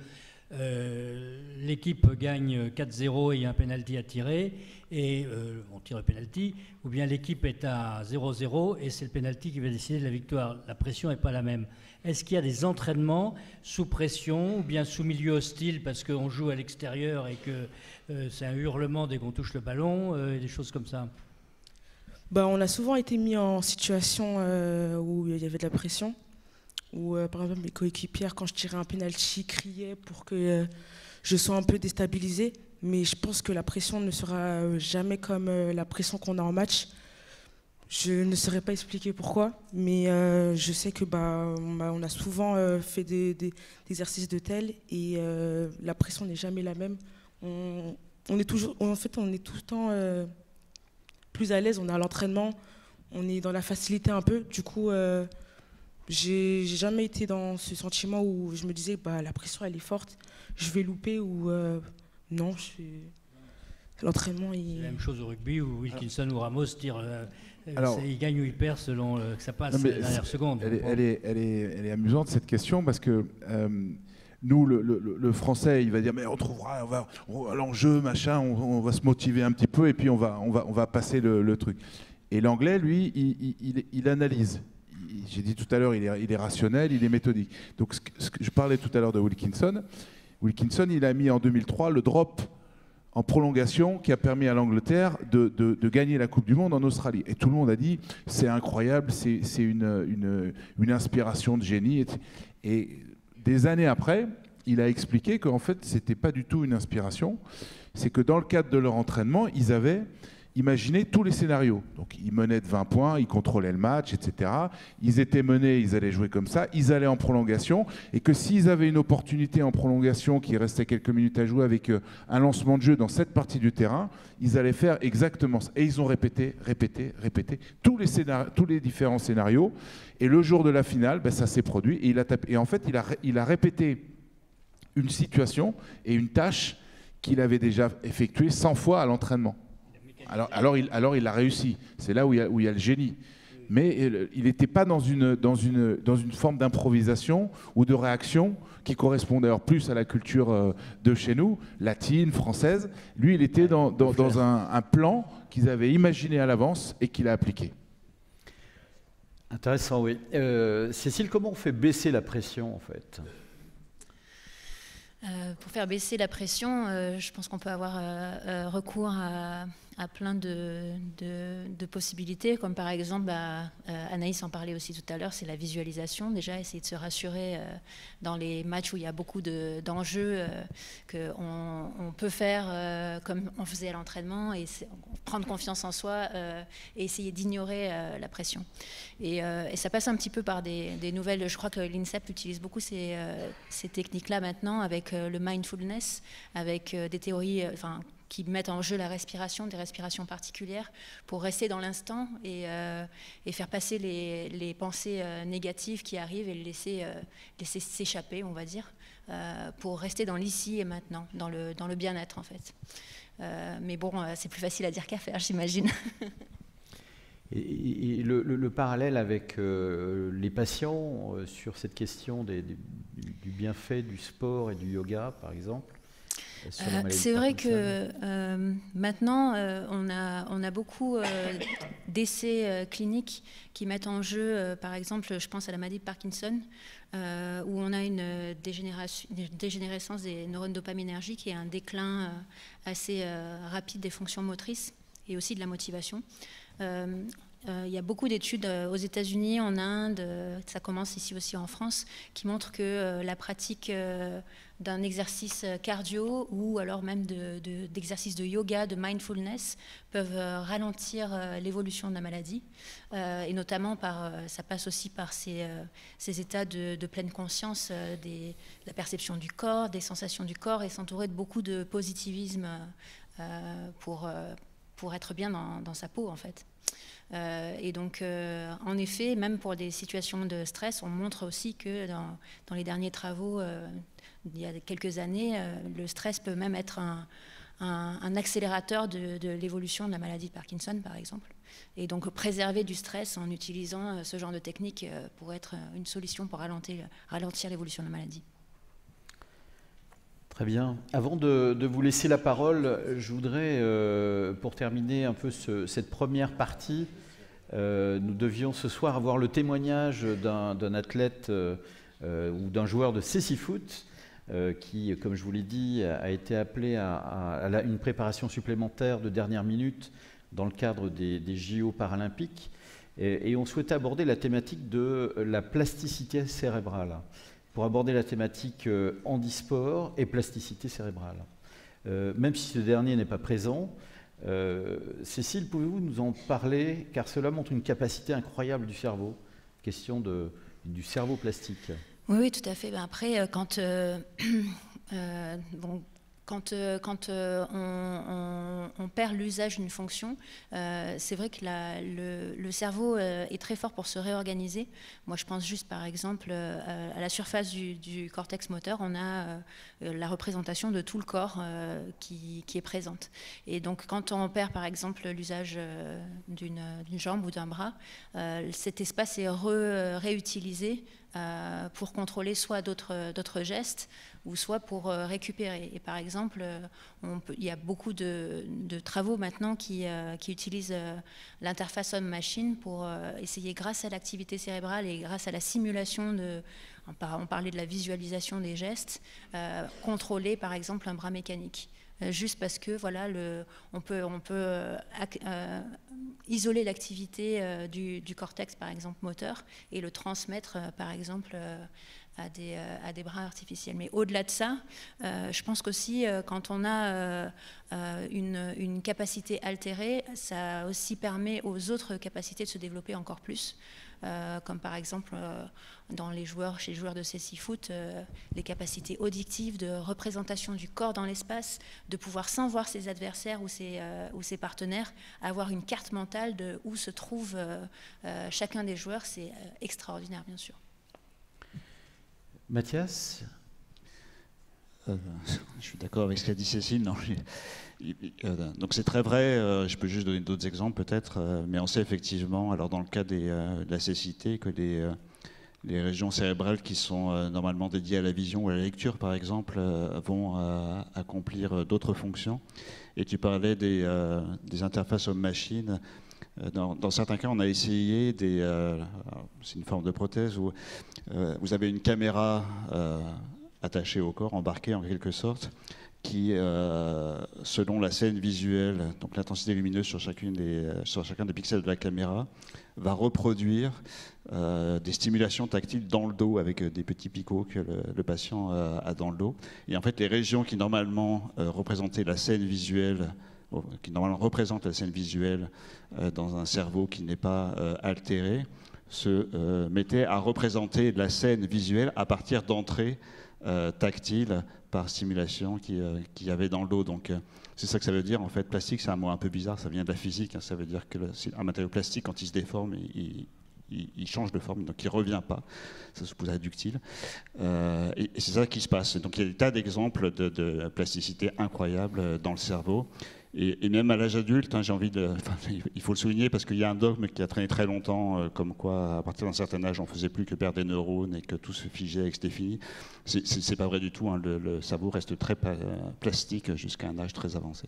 l'équipe gagne 4-0 et il y a un penalty à tirer, et on tire le penalty, ou bien l'équipe est à 0-0 et c'est le penalty qui va décider de la victoire. La pression n'est pas la même. Est-ce qu'il y a des entraînements sous pression ou bien sous milieu hostile parce qu'on joue à l'extérieur et que c'est un hurlement dès qu'on touche le ballon, et des choses comme ça? On a souvent été mis en situation où il y avait de la pression, où par exemple mes coéquipières, quand je tirais un penalty, criaient pour que je sois un peu déstabilisée. Mais je pense que la pression ne sera jamais comme la pression qu'on a en match. Je ne saurais pas expliquer pourquoi, mais je sais que on a souvent fait des exercices de tel, et la pression n'est jamais la même. On est tout le temps plus à l'aise, on est à l'entraînement, on est dans la facilité un peu. Du coup, j'ai jamais été dans ce sentiment où je me disais la pression elle est forte, je vais louper, ou non, l'entraînement. C'est la même chose au rugby où Wilkinson ou Ramos tirent, il gagne ou il perd selon que ça passe la dernière seconde. Elle est amusante cette question, parce que nous, le français, il va dire mais on trouvera, l'enjeu, machin, on va se motiver un petit peu et puis on va passer le truc. Et l'anglais, lui, il analyse. J'ai dit tout à l'heure, il est rationnel, il est méthodique. Donc je parlais tout à l'heure de Wilkinson. Wilkinson, il a mis en 2003 le drop en prolongation qui a permis à l'Angleterre de gagner la Coupe du Monde en Australie. Et tout le monde a dit c'est incroyable, c'est une inspiration de génie. Et des années après, il a expliqué qu'en fait, ce n'était pas du tout une inspiration. C'est que dans le cadre de leur entraînement, ils avaient imaginé tous les scénarios. Donc, ils menaient de 20 points, ils contrôlaient le match, etc. Ils étaient menés, ils allaient jouer comme ça. Ils allaient en prolongation. Et que s'ils avaient une opportunité en prolongation, qu'il restait quelques minutes à jouer avec un lancement de jeu dans cette partie du terrain, ils allaient faire exactement ça. Et ils ont répété tous les différents scénarios. Et le jour de la finale, ça s'est produit. Et et en fait, il a répété une situation et une tâche qu'il avait déjà effectuée 100 fois à l'entraînement. Alors il a réussi. C'est là où il y a le génie. Mais il n'était pas dans une forme d'improvisation ou de réaction qui correspond d'ailleurs plus à la culture de chez nous, latine, française. Lui, il était dans un plan qu'ils avaient imaginé à l'avance et qu'il a appliqué. Intéressant, oui. Cécile, comment on fait baisser la pression, en fait ? Pour faire baisser la pression, je pense qu'on peut avoir recours à plein de possibilités, comme par exemple, Anaïs en parlait aussi tout à l'heure, c'est la visualisation. Déjà, essayer de se rassurer dans les matchs où il y a beaucoup d'enjeux, qu'on peut faire comme on faisait à l'entraînement, et prendre confiance en soi et essayer d'ignorer la pression. Et ça passe un petit peu par des nouvelles. Je crois que l'INSEP utilise beaucoup ces techniques-là maintenant, avec le mindfulness, avec des théories qui mettent en jeu la respiration, des respirations particulières, pour rester dans l'instant et faire passer les pensées négatives qui arrivent et les laisser s'échapper, on va dire, pour rester dans l'ici et maintenant, dans le bien-être en fait. Mais bon, c'est plus facile à dire qu'à faire, j'imagine. Et le parallèle avec les patients sur cette question du bienfait du sport et du yoga, par exemple. C'est vrai que maintenant, on a beaucoup d'essais cliniques qui mettent en jeu, par exemple, je pense à la maladie de Parkinson, où on a une dégénérescence des neurones dopaminergiques et un déclin assez rapide des fonctions motrices et aussi de la motivation. il y a beaucoup d'études aux États-Unis, en Inde, ça commence ici aussi en France, qui montrent que la pratique d'un exercice cardio ou alors même d'exercices de yoga, de mindfulness, peuvent ralentir l'évolution de la maladie. Et notamment, ça passe aussi par ces états de pleine conscience, de la perception du corps, des sensations du corps, et s'entourer de beaucoup de positivisme pour être bien dans sa peau, en fait. Et donc, en effet, même pour des situations de stress, on montre aussi que dans les derniers travaux, il y a quelques années, le stress peut même être un accélérateur de l'évolution de la maladie de Parkinson, par exemple. Et donc, préserver du stress en utilisant ce genre de technique pourrait être une solution pour ralentir l'évolution de la maladie. Très bien. Avant de vous laisser la parole, je voudrais, pour terminer un peu cette première partie, nous devions ce soir avoir le témoignage d'un athlète ou d'un joueur de cécifoot qui, comme je vous l'ai dit, a été appelé à une préparation supplémentaire de dernière minute dans le cadre des JO paralympiques. Et on souhaitait aborder la thématique de la plasticité cérébrale, pour aborder la thématique handisport et plasticité cérébrale. Même si ce dernier n'est pas présent, Cécile, pouvez-vous nous en parler, car cela montre une capacité incroyable du cerveau, question du cerveau plastique. Oui, tout à fait. Ben après, quand on perd l'usage d'une fonction, c'est vrai que le cerveau est très fort pour se réorganiser. Moi, je pense juste, par exemple, à la surface du cortex moteur, on a la représentation de tout le corps qui est présente. Et donc, quand on perd, par exemple, l'usage d'une jambe ou d'un bras, cet espace est réutilisé pour contrôler soit d'autres gestes ou soit pour récupérer. Et par exemple, il y a beaucoup de travaux maintenant qui utilisent l'interface homme-machine pour essayer, grâce à l'activité cérébrale et grâce à la simulation on parlait de la visualisation des gestes, contrôler par exemple un bras mécanique. Juste parce que voilà, on peut isoler l'activité du cortex, par exemple moteur, et le transmettre, par exemple, à des bras artificiels. Mais au-delà de ça, je pense qu'aussi, quand on a une capacité altérée, ça aussi permet aux autres capacités de se développer encore plus. Comme par exemple chez les joueurs de cécifoot, les capacités auditives de représentation du corps dans l'espace, de pouvoir, sans voir ses adversaires ou ses partenaires, avoir une carte mentale de où se trouve chacun des joueurs, c'est extraordinaire, bien sûr. Mathias ? Je suis d'accord avec ce qu'a dit Cécile. Non, donc c'est très vrai, je peux juste donner d'autres exemples peut-être, mais on sait effectivement, alors dans le cas de la cécité, que les régions cérébrales qui sont normalement dédiées à la vision ou à la lecture par exemple, vont accomplir d'autres fonctions. Et tu parlais des interfaces homme-machine. Dans certains cas, on a essayé c'est une forme de prothèse où vous avez une caméra attachée au corps, embarquée en quelque sorte, qui, selon la scène visuelle, donc l'intensité lumineuse sur chacun des pixels de la caméra, va reproduire des stimulations tactiles dans le dos avec des petits picots que le patient a dans le dos. Et en fait, les régions qui normalement représentent la scène visuelle dans un cerveau qui n'est pas altéré, se mettaient à représenter la scène visuelle à partir d'entrées tactiles par stimulation qu'il y avait dans le dos. Donc c'est ça que ça veut dire. En fait, plastique, c'est un mot un peu bizarre, ça vient de la physique. Ça veut dire que un matériau plastique, quand il se déforme, il change de forme, donc il ne revient pas. Ça suppose ductile. Et c'est ça qui se passe. Donc il y a des tas d'exemples de plasticité incroyables dans le cerveau. Et même à l'âge adulte, j'ai envie il faut le souligner parce qu'il y a un dogme qui a traîné très longtemps, comme quoi à partir d'un certain âge, on ne faisait plus que perdre des neurones et que tout se figeait et que c'était fini. C'est pas vrai du tout. Le cerveau reste très plastique jusqu'à un âge très avancé.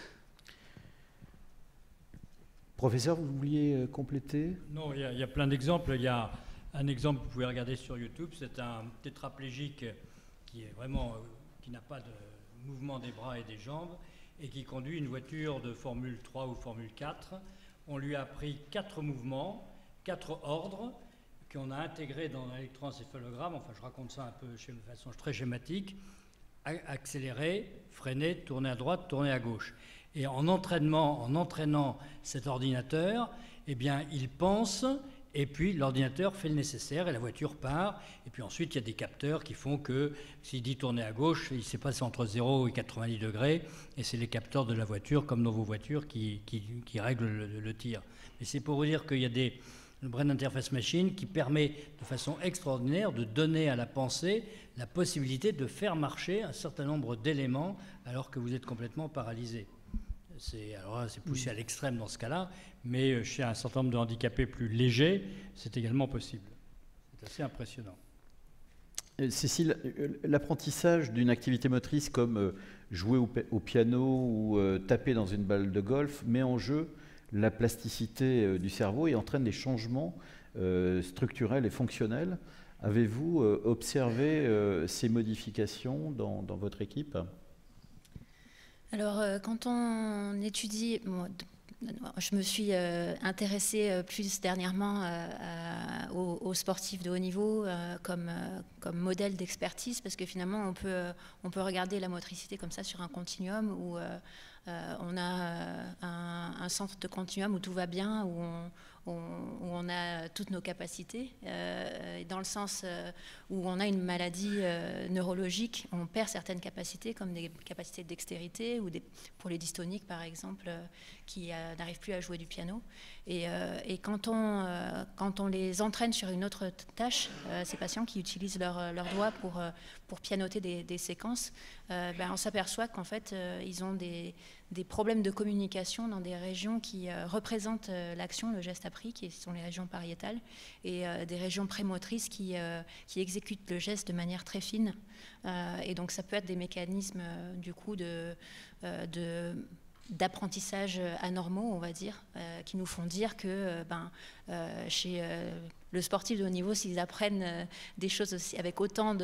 Professeur, vous vouliez compléter ? Non, il y a plein d'exemples. Il y a un exemple que vous pouvez regarder sur YouTube. C'est un tétraplégique qui n'a pas de mouvement des bras et des jambes, et qui conduit une voiture de Formule 3 ou Formule 4 On lui a appris 4 mouvements, 4 ordres qu'on a intégrés dans l'électroencéphalogramme. Enfin, je raconte ça un peu de façon très schématique. Accélérer, freiner, tourner à droite, tourner à gauche. Et en entraînant cet ordinateur, eh bien, il pense, et puis l'ordinateur fait le nécessaire, et la voiture part. Et puis ensuite, il y a des capteurs qui font que, s'il dit tourner à gauche, il sait pas c'est entre 0 et 90 degrés, et c'est les capteurs de la voiture, comme dans vos voitures, qui règlent le tir. Mais c'est pour vous dire qu'il y a le Brain Interface Machine qui permet de façon extraordinaire de donner à la pensée la possibilité de faire marcher un certain nombre d'éléments alors que vous êtes complètement paralysé. Alors là, c'est poussé à l'extrême dans ce cas-là, mais chez un certain nombre de handicapés plus légers, c'est également possible. C'est assez impressionnant. Cécile, l'apprentissage d'une activité motrice comme jouer au piano ou taper dans une balle de golf met en jeu la plasticité du cerveau et entraîne des changements structurels et fonctionnels. Avez-vous observé ces modifications dans votre équipe ? Alors, quand on étudie, je me suis intéressée plus dernièrement aux sportifs de haut niveau comme modèle d'expertise, parce que finalement, on peut regarder la motricité comme ça sur un continuum où on a un centre de continuum où tout va bien, où on a toutes nos capacités, dans le sens où on a une maladie neurologique, on perd certaines capacités, comme des capacités de dextérité, ou pour les dystoniques par exemple, qui n'arrivent plus à jouer du piano. Et quand on les entraîne sur une autre tâche, ces patients qui utilisent leurs doigts pour pianoter des séquences, on s'aperçoit qu'en fait, ils ont des problèmes de communication dans des régions qui représentent l'action, le geste appris, qui sont les régions pariétales, et des régions prémotrices qui exécutent le geste de manière très fine. Et donc ça peut être des mécanismes du coup d'apprentissage anormaux, on va dire, qui nous font dire que chez le sportif de haut niveau, s'ils apprennent des choses aussi avec autant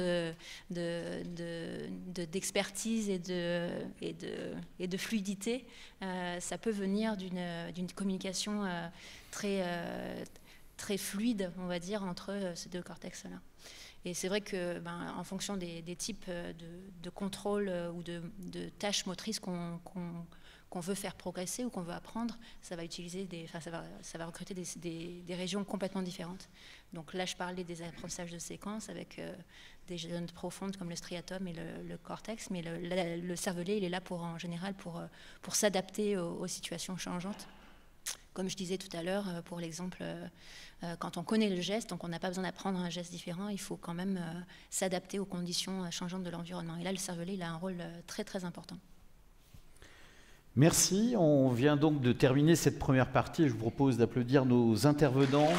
d'expertise et de fluidité, ça peut venir d'une communication très fluide, on va dire, entre ces deux cortex-là. Et c'est vrai que, en fonction des types de contrôle ou de tâches motrices qu'on veut faire progresser ou qu'on veut apprendre, ça va utiliser ça va recruter des régions complètement différentes. Donc là, je parlais des apprentissages de séquences avec des zones profondes comme le striatum et le cortex, mais le cervelet, il est là en général pour s'adapter aux situations changeantes. Comme je disais tout à l'heure, pour l'exemple, quand on connaît le geste, donc on n'a pas besoin d'apprendre un geste différent, il faut quand même s'adapter aux conditions changeantes de l'environnement. Et là, le cervelet, il a un rôle très très important. Merci. On vient donc de terminer cette première partie. Je vous propose d'applaudir nos intervenants.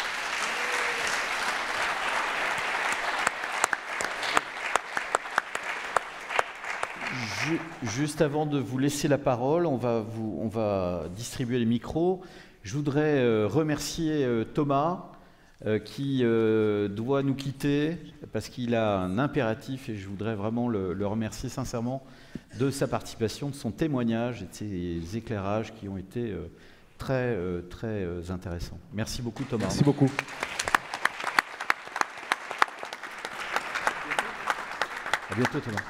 Juste avant de vous laisser la parole, on va distribuer les micros. Je voudrais remercier Thomas qui doit nous quitter parce qu'il a un impératif et je voudrais vraiment le remercier sincèrement de sa participation, de son témoignage et de ses éclairages qui ont été très intéressants. Merci beaucoup Thomas. Merci beaucoup. À bientôt Thomas.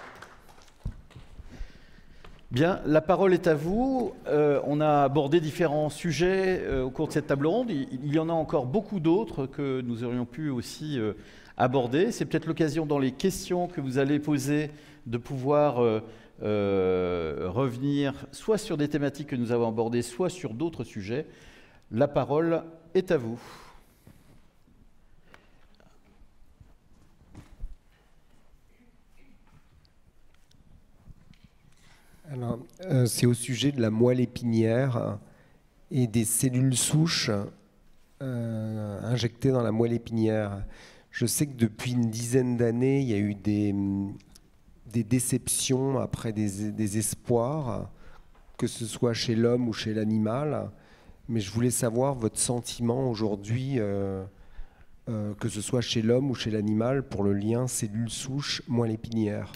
Bien, la parole est à vous. On a abordé différents sujets au cours de cette table ronde. Il y en a encore beaucoup d'autres que nous aurions pu aussi aborder. C'est peut-être l'occasion dans les questions que vous allez poser de pouvoir revenir soit sur des thématiques que nous avons abordées, soit sur d'autres sujets. La parole est à vous. Alors, c'est au sujet de la moelle épinière et des cellules souches injectées dans la moelle épinière. Je sais que depuis une dizaine d'années, il y a eu des déceptions après des espoirs, que ce soit chez l'homme ou chez l'animal. Mais je voulais savoir votre sentiment aujourd'hui, que ce soit chez l'homme ou chez l'animal, pour le lien cellules souches moelle épinière.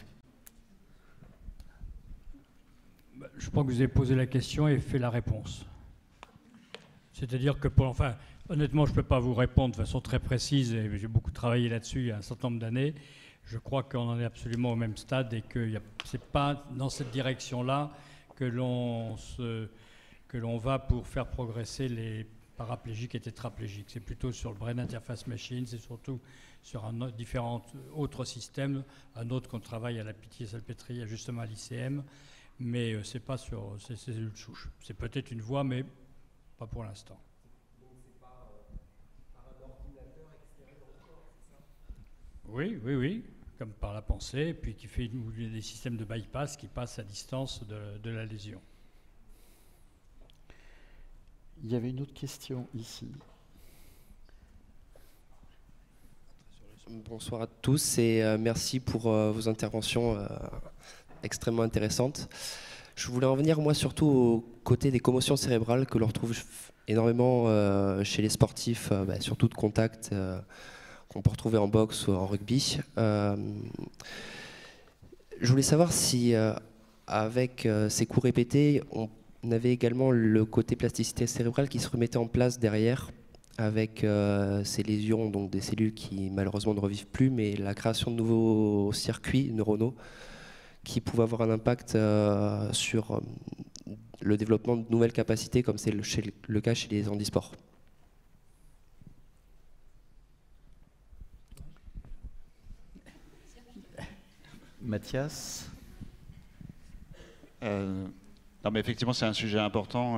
Je crois que vous avez posé la question et fait la réponse. C'est-à-dire que, enfin, honnêtement, je ne peux pas vous répondre de façon très précise, et j'ai beaucoup travaillé là-dessus il y a un certain nombre d'années. Je crois qu'on en est absolument au même stade et que ce n'est pas dans cette direction-là que l'on va pour faire progresser les paraplégiques et tétraplégiques. C'est plutôt sur le Brain Interface Machine, c'est surtout sur différents autres systèmes, un autre qu'on travaille à la Pitié-Salpêtrière, justement à l'ICM, mais ce n'est pas sur ces cellules souches. C'est peut-être une voie, mais pas pour l'instant. Donc c'est pas par un ordinateur extérieur au corps, c'est ça? Oui, comme par la pensée, et puis qui fait des systèmes de bypass qui passent à distance de la lésion. Il y avait une autre question ici. Bonsoir à tous et merci pour vos interventions extrêmement intéressantes. Je voulais en venir moi surtout au côté des commotions cérébrales que l'on retrouve énormément chez les sportifs, surtout de contact, qu'on peut retrouver en boxe ou en rugby. Je voulais savoir si avec ces coups répétés, on avait également le côté plasticité cérébrale qui se remettait en place derrière, avec ces lésions, donc des cellules qui malheureusement ne revivent plus, mais la création de nouveaux circuits neuronaux qui pouvaient avoir un impact sur le développement de nouvelles capacités, comme c'est le cas chez les handisports. Mathias? Non, mais effectivement, c'est un sujet important.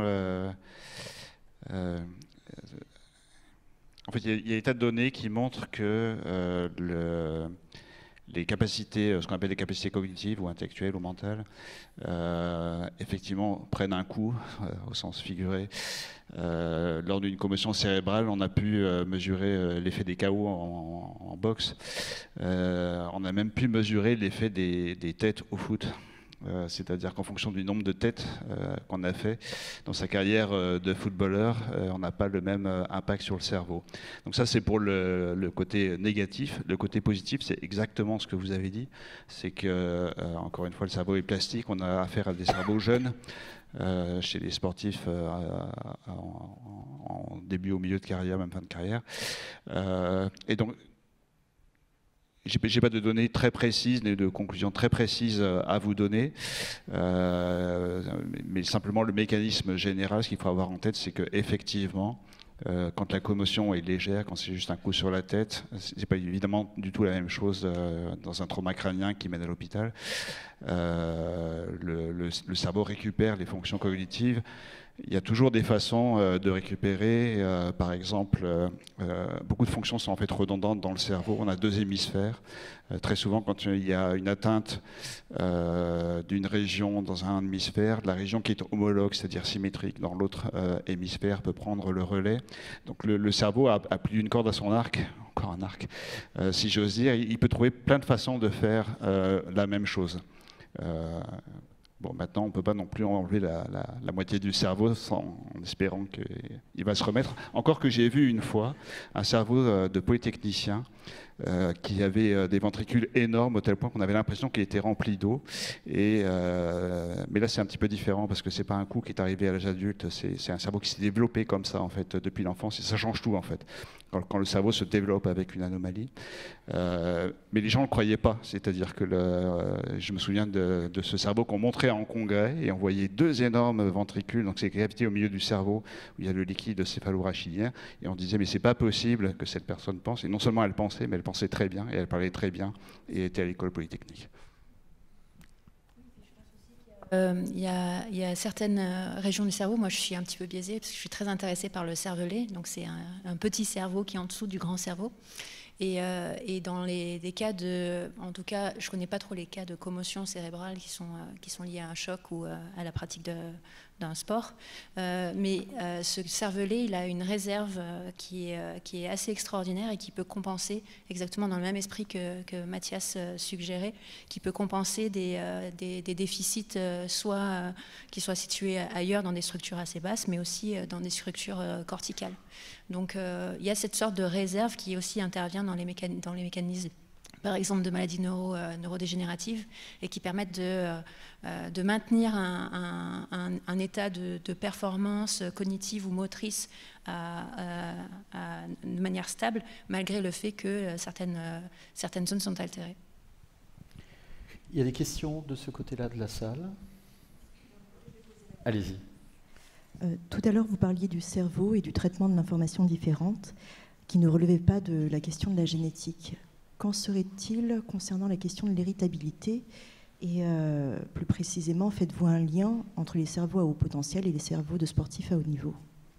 En fait, il y a des tas de données qui montrent que les capacités, ce qu'on appelle les capacités cognitives ou intellectuelles ou mentales, effectivement, prennent un coup, au sens figuré. Lors d'une commotion cérébrale, on a pu mesurer l'effet des KO en boxe. On a même pu mesurer l'effet des têtes au foot. C'est-à-dire qu'en fonction du nombre de têtes qu'on a fait dans sa carrière de footballeur, on n'a pas le même impact sur le cerveau. Donc ça, c'est pour le côté négatif. Le côté positif, c'est exactement ce que vous avez dit. C'est que, encore une fois, le cerveau est plastique. On a affaire à des cerveaux jeunes. Chez les sportifs en début, au milieu de carrière, même fin de carrière. Et donc, j'ai pas de données très précises, ni de conclusions très précises à vous donner, mais simplement le mécanisme général, ce qu'il faut avoir en tête, c'est qu'effectivement, quand la commotion est légère, quand c'est juste un coup sur la tête, c'est pas évidemment du tout la même chose dans un trauma crânien qui mène à l'hôpital. Le cerveau récupère les fonctions cognitives. Il y a toujours des façons de récupérer. Par exemple, beaucoup de fonctions sont en fait redondantes dans le cerveau. On a deux hémisphères. Très souvent, quand il y a une atteinte d'une région dans un hémisphère, la région qui est homologue, c'est-à-dire symétrique, dans l'autre hémisphère peut prendre le relais. Donc le cerveau a plus d'une corde à son arc, encore un arc, si j'ose dire. Il peut trouver plein de façons de faire la même chose. Bon, maintenant, on ne peut pas non plus enlever la moitié du cerveau en espérant qu'il va se remettre. Encore que j'ai vu une fois un cerveau de polytechnicien qui avait des ventricules énormes au tel point qu'on avait l'impression qu'il était rempli d'eau. Mais là, c'est un petit peu différent parce que c'est pas un coup qui est arrivé à l'âge adulte, c'est un cerveau qui s'est développé comme ça en fait depuis l'enfance et ça change tout en fait. Quand le cerveau se développe avec une anomalie. Mais les gens ne le croyaient pas. C'est-à-dire que je me souviens de ce cerveau qu'on montrait en congrès et on voyait deux énormes ventricules, donc c'est les cavités au milieu du cerveau où il y a le liquide céphalo-rachidien et on disait mais c'est pas possible que cette personne pense. Et non seulement elle pensait, mais elle pensait très bien et elle parlait très bien et était à l'école polytechnique. Il y a certaines régions du cerveau, moi je suis un petit peu biaisée parce que je suis très intéressée par le cervelet, donc c'est un petit cerveau qui est en dessous du grand cerveau. Et dans des cas de, en tout cas, je ne connais pas trop les cas de commotion cérébrale qui sont liés à un choc ou à la pratique d'un sport. Mais ce cervelet, il a une réserve qui est assez extraordinaire et qui peut compenser, exactement dans le même esprit que Mathias suggérait, qui peut compenser des déficits qui soient situés ailleurs dans des structures assez basses, mais aussi dans des structures corticales. Donc il y a cette sorte de réserve qui aussi intervient dans les mécanismes par exemple de maladies neurodégénératives, et qui permettent de maintenir un état de performance cognitive ou motrice de manière stable, malgré le fait que certaines zones sont altérées. Il y a des questions de ce côté-là de la salle? Allez-y. Tout à l'heure, vous parliez du cerveau et du traitement de l'information différente, qui ne relevait pas de la question de la génétique. Qu'en serait-il concernant la question de l'héritabilité? Et plus précisément, faites-vous un lien entre les cerveaux à haut potentiel et les cerveaux de sportifs à haut niveau?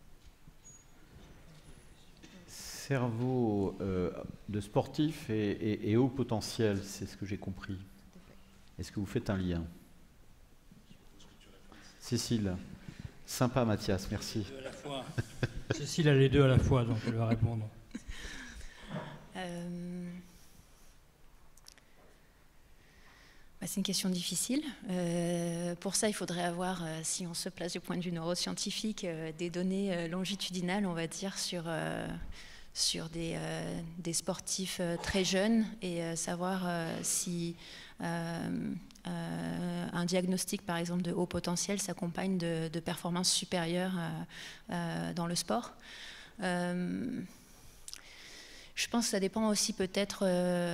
Cerveau de sportifs et haut potentiel, c'est ce que j'ai compris. Est-ce que vous faites un lien? Cécile. Sympa, Mathias, merci. Cécile a les deux à la fois, donc elle va répondre. C'est une question difficile. Pour ça, il faudrait avoir, si on se place du point de vue neuroscientifique, des données longitudinales, on va dire, sur des sportifs très jeunes et savoir si un diagnostic, par exemple, de haut potentiel s'accompagne de performances supérieures dans le sport. Je pense que ça dépend aussi peut-être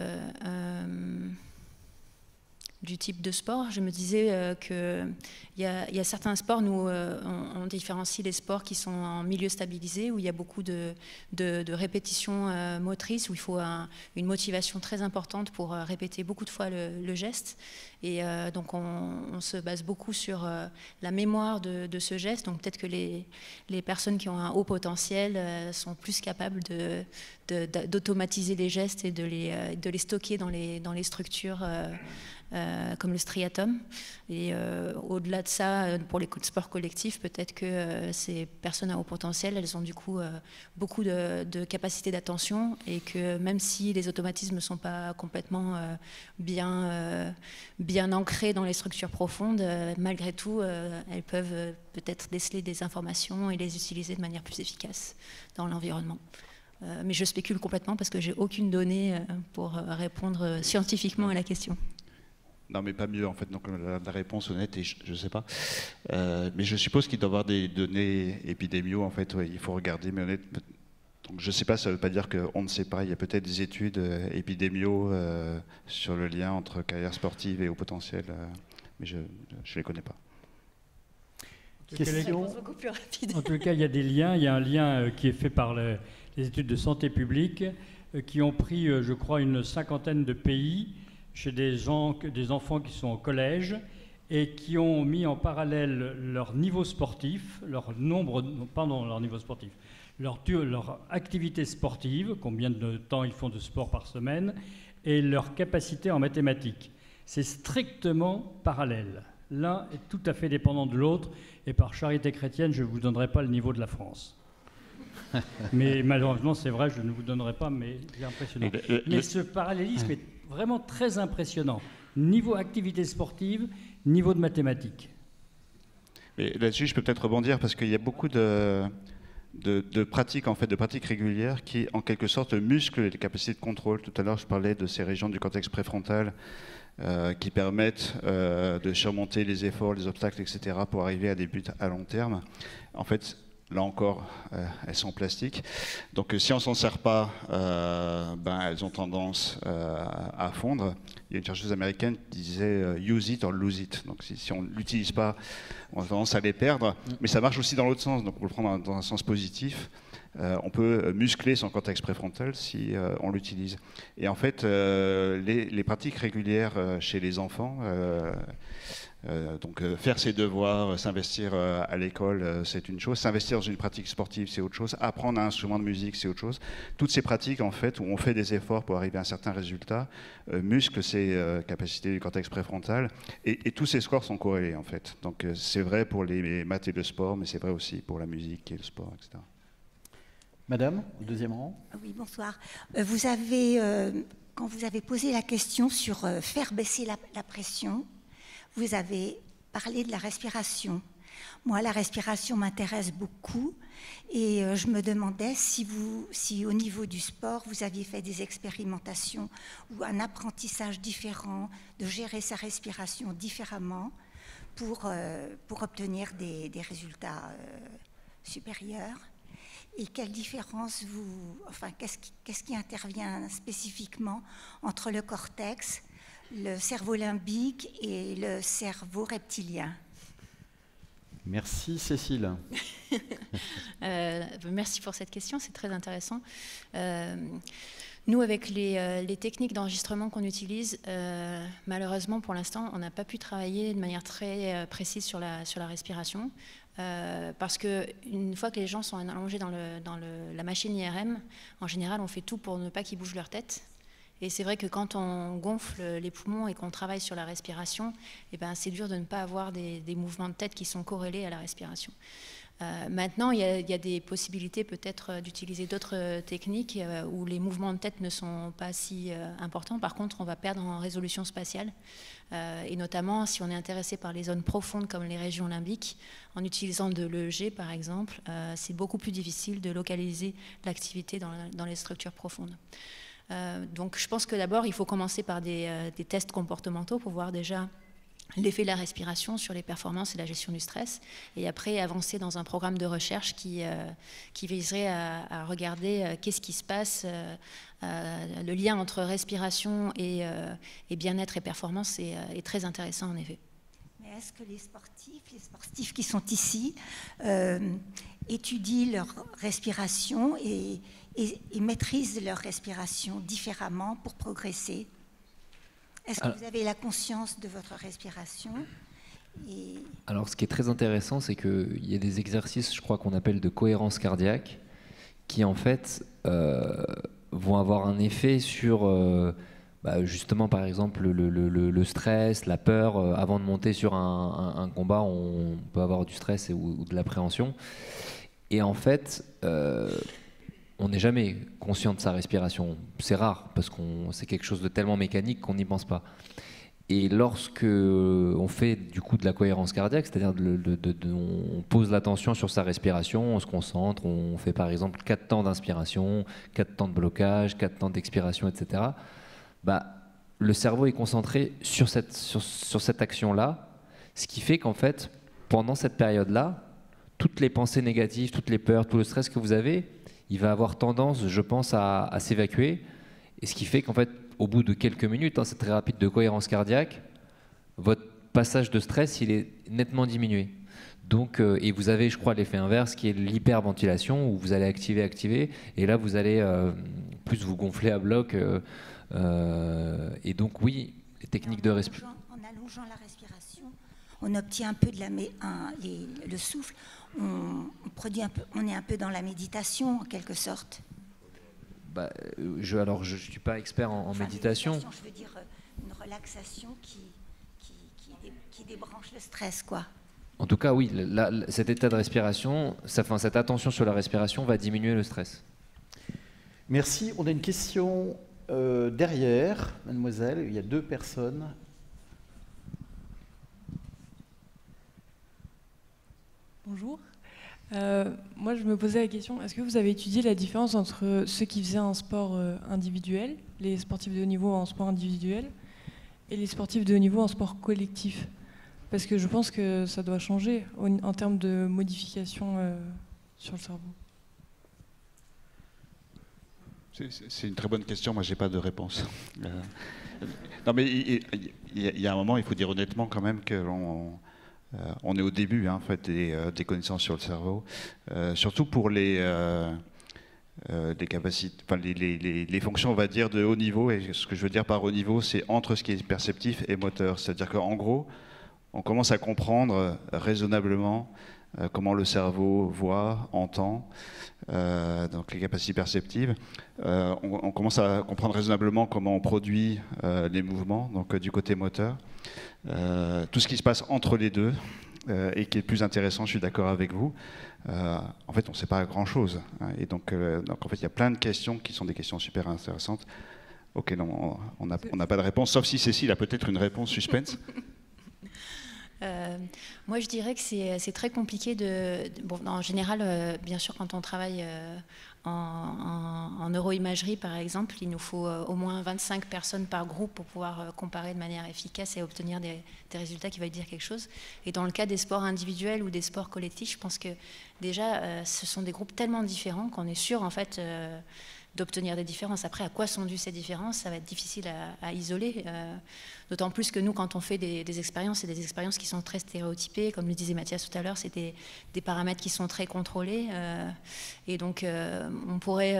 du type de sport. Je me disais qu'il y a certains sports, nous on différencie les sports qui sont en milieu stabilisé, où il y a beaucoup de répétitions motrices, où il faut une motivation très importante pour répéter beaucoup de fois le geste. Et donc on se base beaucoup sur la mémoire de ce geste. Donc peut-être que les personnes qui ont un haut potentiel sont plus capables d'automatiser les gestes et de les stocker dans les structures comme le striatum. Et au-delà de ça, pour les sports collectifs, peut-être que ces personnes à haut potentiel, elles ont du coup beaucoup de capacité d'attention, et que même si les automatismes ne sont pas complètement bien ancrés dans les structures profondes, malgré tout, elles peuvent peut-être déceler des informations et les utiliser de manière plus efficace dans l'environnement. Mais je spécule complètement parce que j'ai aucune donnée pour répondre scientifiquement à la question. Non, mais pas mieux, en fait. Donc, la réponse honnête, et je ne sais pas. Mais je suppose qu'il doit y avoir des données épidémiaux, en fait. Ouais, il faut regarder, mais honnête. Donc, je ne sais pas, ça ne veut pas dire qu'on ne sait pas. Il y a peut-être des études épidémiaux sur le lien entre carrière sportive et haut potentiel. Mais je ne les connais pas. Question. En tout cas, il y a des liens. Il y a un lien qui est fait par les études de santé publique qui ont pris, je crois, une 50aine de pays chez des enfants qui sont au collège et qui ont mis en parallèle leur niveau sportif, leur activité sportive, combien de temps ils font de sport par semaine, et leur capacité en mathématiques. C'est strictement parallèle. L'un est tout à fait dépendant de l'autre, et par charité chrétienne, je ne vous donnerai pas le niveau de la France. Mais malheureusement, c'est vrai, je ne vous donnerai pas, mais c'est impressionnant. Mais ce parallélisme est vraiment très impressionnant. Niveau activité sportive, niveau de mathématiques. Mais là-dessus, je peux peut-être rebondir parce qu'il y a beaucoup de pratiques, en fait, de pratiques régulières qui, en quelque sorte, musclent les capacités de contrôle. Tout à l'heure, je parlais de ces régions du cortex préfrontal qui permettent de surmonter les efforts, les obstacles, etc., pour arriver à des buts à long terme. En fait, là encore, elles sont plastiques. Donc si on ne s'en sert pas, elles ont tendance à fondre. Il y a une chercheuse américaine qui disait « use it or lose it ». Donc si on ne l'utilise pas, on a tendance à les perdre. Mais ça marche aussi dans l'autre sens. Donc pour le prendre dans un sens positif, on peut muscler son cortex préfrontal si on l'utilise. Et en fait, les pratiques régulières chez les enfants... donc faire ses devoirs, s'investir à l'école, c'est une chose. S'investir dans une pratique sportive, c'est autre chose. Apprendre un instrument de musique, c'est autre chose. Toutes ces pratiques, en fait, où on fait des efforts pour arriver à un certain résultat, musclent ces capacités du cortex préfrontal. Et tous ces scores sont corrélés, en fait. Donc c'est vrai pour les maths et le sport, mais c'est vrai aussi pour la musique et le sport, etc. Madame, au deuxième rang. Oui, bonsoir. Vous avez, quand vous avez posé la question sur faire baisser la pression, vous avez parlé de la respiration. Moi, la respiration m'intéresse beaucoup et je me demandais si au niveau du sport, vous aviez fait des expérimentations ou un apprentissage différent, de gérer sa respiration différemment pour obtenir des résultats supérieurs. Et quelle différence qu'est-ce qui intervient spécifiquement entre le cortex, le cerveau limbique et le cerveau reptilien? Merci Cécile. Merci pour cette question, c'est très intéressant. Nous, avec les techniques d'enregistrement qu'on utilise, malheureusement pour l'instant, on n'a pas pu travailler de manière très précise sur la respiration. Parce qu'une fois que les gens sont allongés dans la machine IRM, en général, on fait tout pour ne pas qu'ils bougent leur tête. Et c'est vrai que quand on gonfle les poumons et qu'on travaille sur la respiration, eh ben, c'est dur de ne pas avoir des mouvements de tête qui sont corrélés à la respiration. Maintenant, il y a des possibilités peut-être d'utiliser d'autres techniques où les mouvements de tête ne sont pas si importants. Par contre, on va perdre en résolution spatiale. Et notamment, si on est intéressé par les zones profondes comme les régions limbiques, en utilisant de l'EEG par exemple, c'est beaucoup plus difficile de localiser l'activité dans les structures profondes. Donc je pense que d'abord, il faut commencer par des tests comportementaux pour voir déjà l'effet de la respiration sur les performances et la gestion du stress, et après avancer dans un programme de recherche qui viserait à regarder qu'est-ce qui se passe, le lien entre respiration et bien-être et performance est très intéressant en effet. Mais est-ce que les sportifs qui sont ici étudient leur respiration et maîtrisent leur respiration différemment pour progresser? Est-ce que vous avez la conscience de votre respiration? Alors, ce qui est très intéressant, c'est qu'il y a des exercices, je crois qu'on appelle de cohérence cardiaque, qui en fait vont avoir un effet sur, justement, par exemple, le stress, la peur. Avant de monter sur un combat, on peut avoir du stress ou de l'appréhension. Et en fait, on n'est jamais conscient de sa respiration. C'est rare, parce que c'est quelque chose de tellement mécanique qu'on n'y pense pas. Et lorsque on fait du coup de la cohérence cardiaque, c'est-à-dire on pose l'attention sur sa respiration, on se concentre, on fait par exemple 4 temps d'inspiration, 4 temps de blocage, 4 temps d'expiration, etc. Le cerveau est concentré sur cette action-là, ce qui fait qu'en fait, pendant cette période-là, toutes les pensées négatives, toutes les peurs, tout le stress que vous avez, il va avoir tendance, je pense, à s'évacuer. Et ce qui fait qu'en fait, au bout de quelques minutes, c'est très rapide de cohérence cardiaque, votre passage de stress, il est nettement diminué. Donc, et vous avez, je crois, l'effet inverse qui est l'hyperventilation, où vous allez activer, et là, vous allez plus vous gonfler à bloc. Et donc, oui, les techniques de respiration. En allongeant la respiration, on obtient un peu le souffle. On est un peu dans la méditation en quelque sorte. Je ne suis pas expert en méditation. Je veux dire une relaxation qui débranche le stress, quoi. En tout cas, oui, cet état de respiration, cette attention sur la respiration va diminuer le stress. Merci. On a une question derrière, mademoiselle. Il y a 2 personnes. Bonjour. Moi, je me posais la question, est-ce que vous avez étudié la différence entre ceux qui faisaient un sport individuel, les sportifs de haut niveau en sport individuel, et les sportifs de haut niveau en sport collectif? Parce que je pense que ça doit changer en termes de modification sur le cerveau. C'est une très bonne question, moi j'ai pas de réponse. Non mais il y a un moment, il faut dire honnêtement quand même que on est au début en fait, des connaissances sur le cerveau, surtout pour les capacités, enfin, les fonctions, on va dire, de haut niveau. Et ce que je veux dire par haut niveau, c'est entre ce qui est perceptif et moteur. C'est-à-dire qu'en gros, on commence à comprendre raisonnablement comment le cerveau voit, entend, donc les capacités perceptives. On commence à comprendre raisonnablement comment on produit les mouvements, donc du côté moteur. Tout ce qui se passe entre les deux et qui est le plus intéressant, je suis d'accord avec vous. En fait, on ne sait pas grand-chose. Hein, et donc en fait, il y a plein de questions qui sont des questions super intéressantes. Ok, non, on n'a pas de réponse, sauf si Cécile a peut-être une réponse suspense. Moi, je dirais que c'est très compliqué bon, en général, bien sûr, quand on travaille en neuroimagerie, par exemple, il nous faut au moins 25 personnes par groupe pour pouvoir comparer de manière efficace et obtenir des résultats qui veulent dire quelque chose. Et dans le cas des sports individuels ou des sports collectifs, je pense que déjà, ce sont des groupes tellement différents qu'on est sûr, en fait, d'obtenir des différences. Après, à quoi sont dues ces différences, ça va être difficile à isoler. D'autant plus que nous, quand on fait des expériences, c'est des expériences qui sont très stéréotypées. Comme le disait Mathias tout à l'heure, c'est des paramètres qui sont très contrôlés. Et donc, on pourrait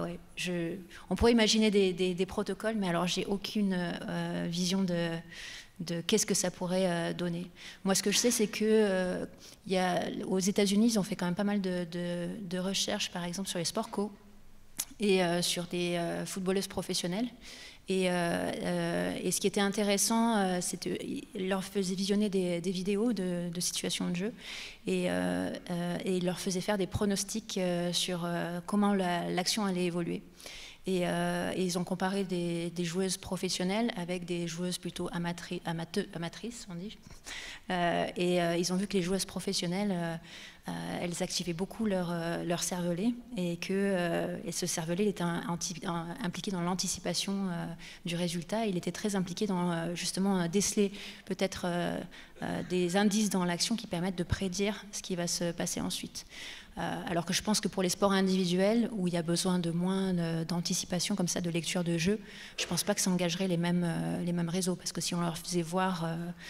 imaginer des protocoles, mais alors j'ai aucune vision de qu'est-ce que ça pourrait donner. Moi, ce que je sais, c'est que aux États-Unis, ils ont fait quand même pas mal de recherches, par exemple, sur les sports co et sur des footballeuses professionnelles. Et ce qui était intéressant, c'était qu'ils leur faisaient visionner des vidéos de situations de jeu et ils leur faisaient faire des pronostics sur comment l'action allait évoluer. Et ils ont comparé des joueuses professionnelles avec des joueuses plutôt amatrices, on dit. Et ils ont vu que les joueuses professionnelles, elles activaient beaucoup leur cervelet et que ce cervelet était impliqué dans l'anticipation du résultat. Il était très impliqué dans justement déceler peut-être des indices dans l'action qui permettent de prédire ce qui va se passer ensuite. Alors que je pense que pour les sports individuels, où il y a besoin de moins d'anticipation comme ça, de lecture de jeu, je ne pense pas que ça engagerait les mêmes réseaux. Parce que si on leur faisait voir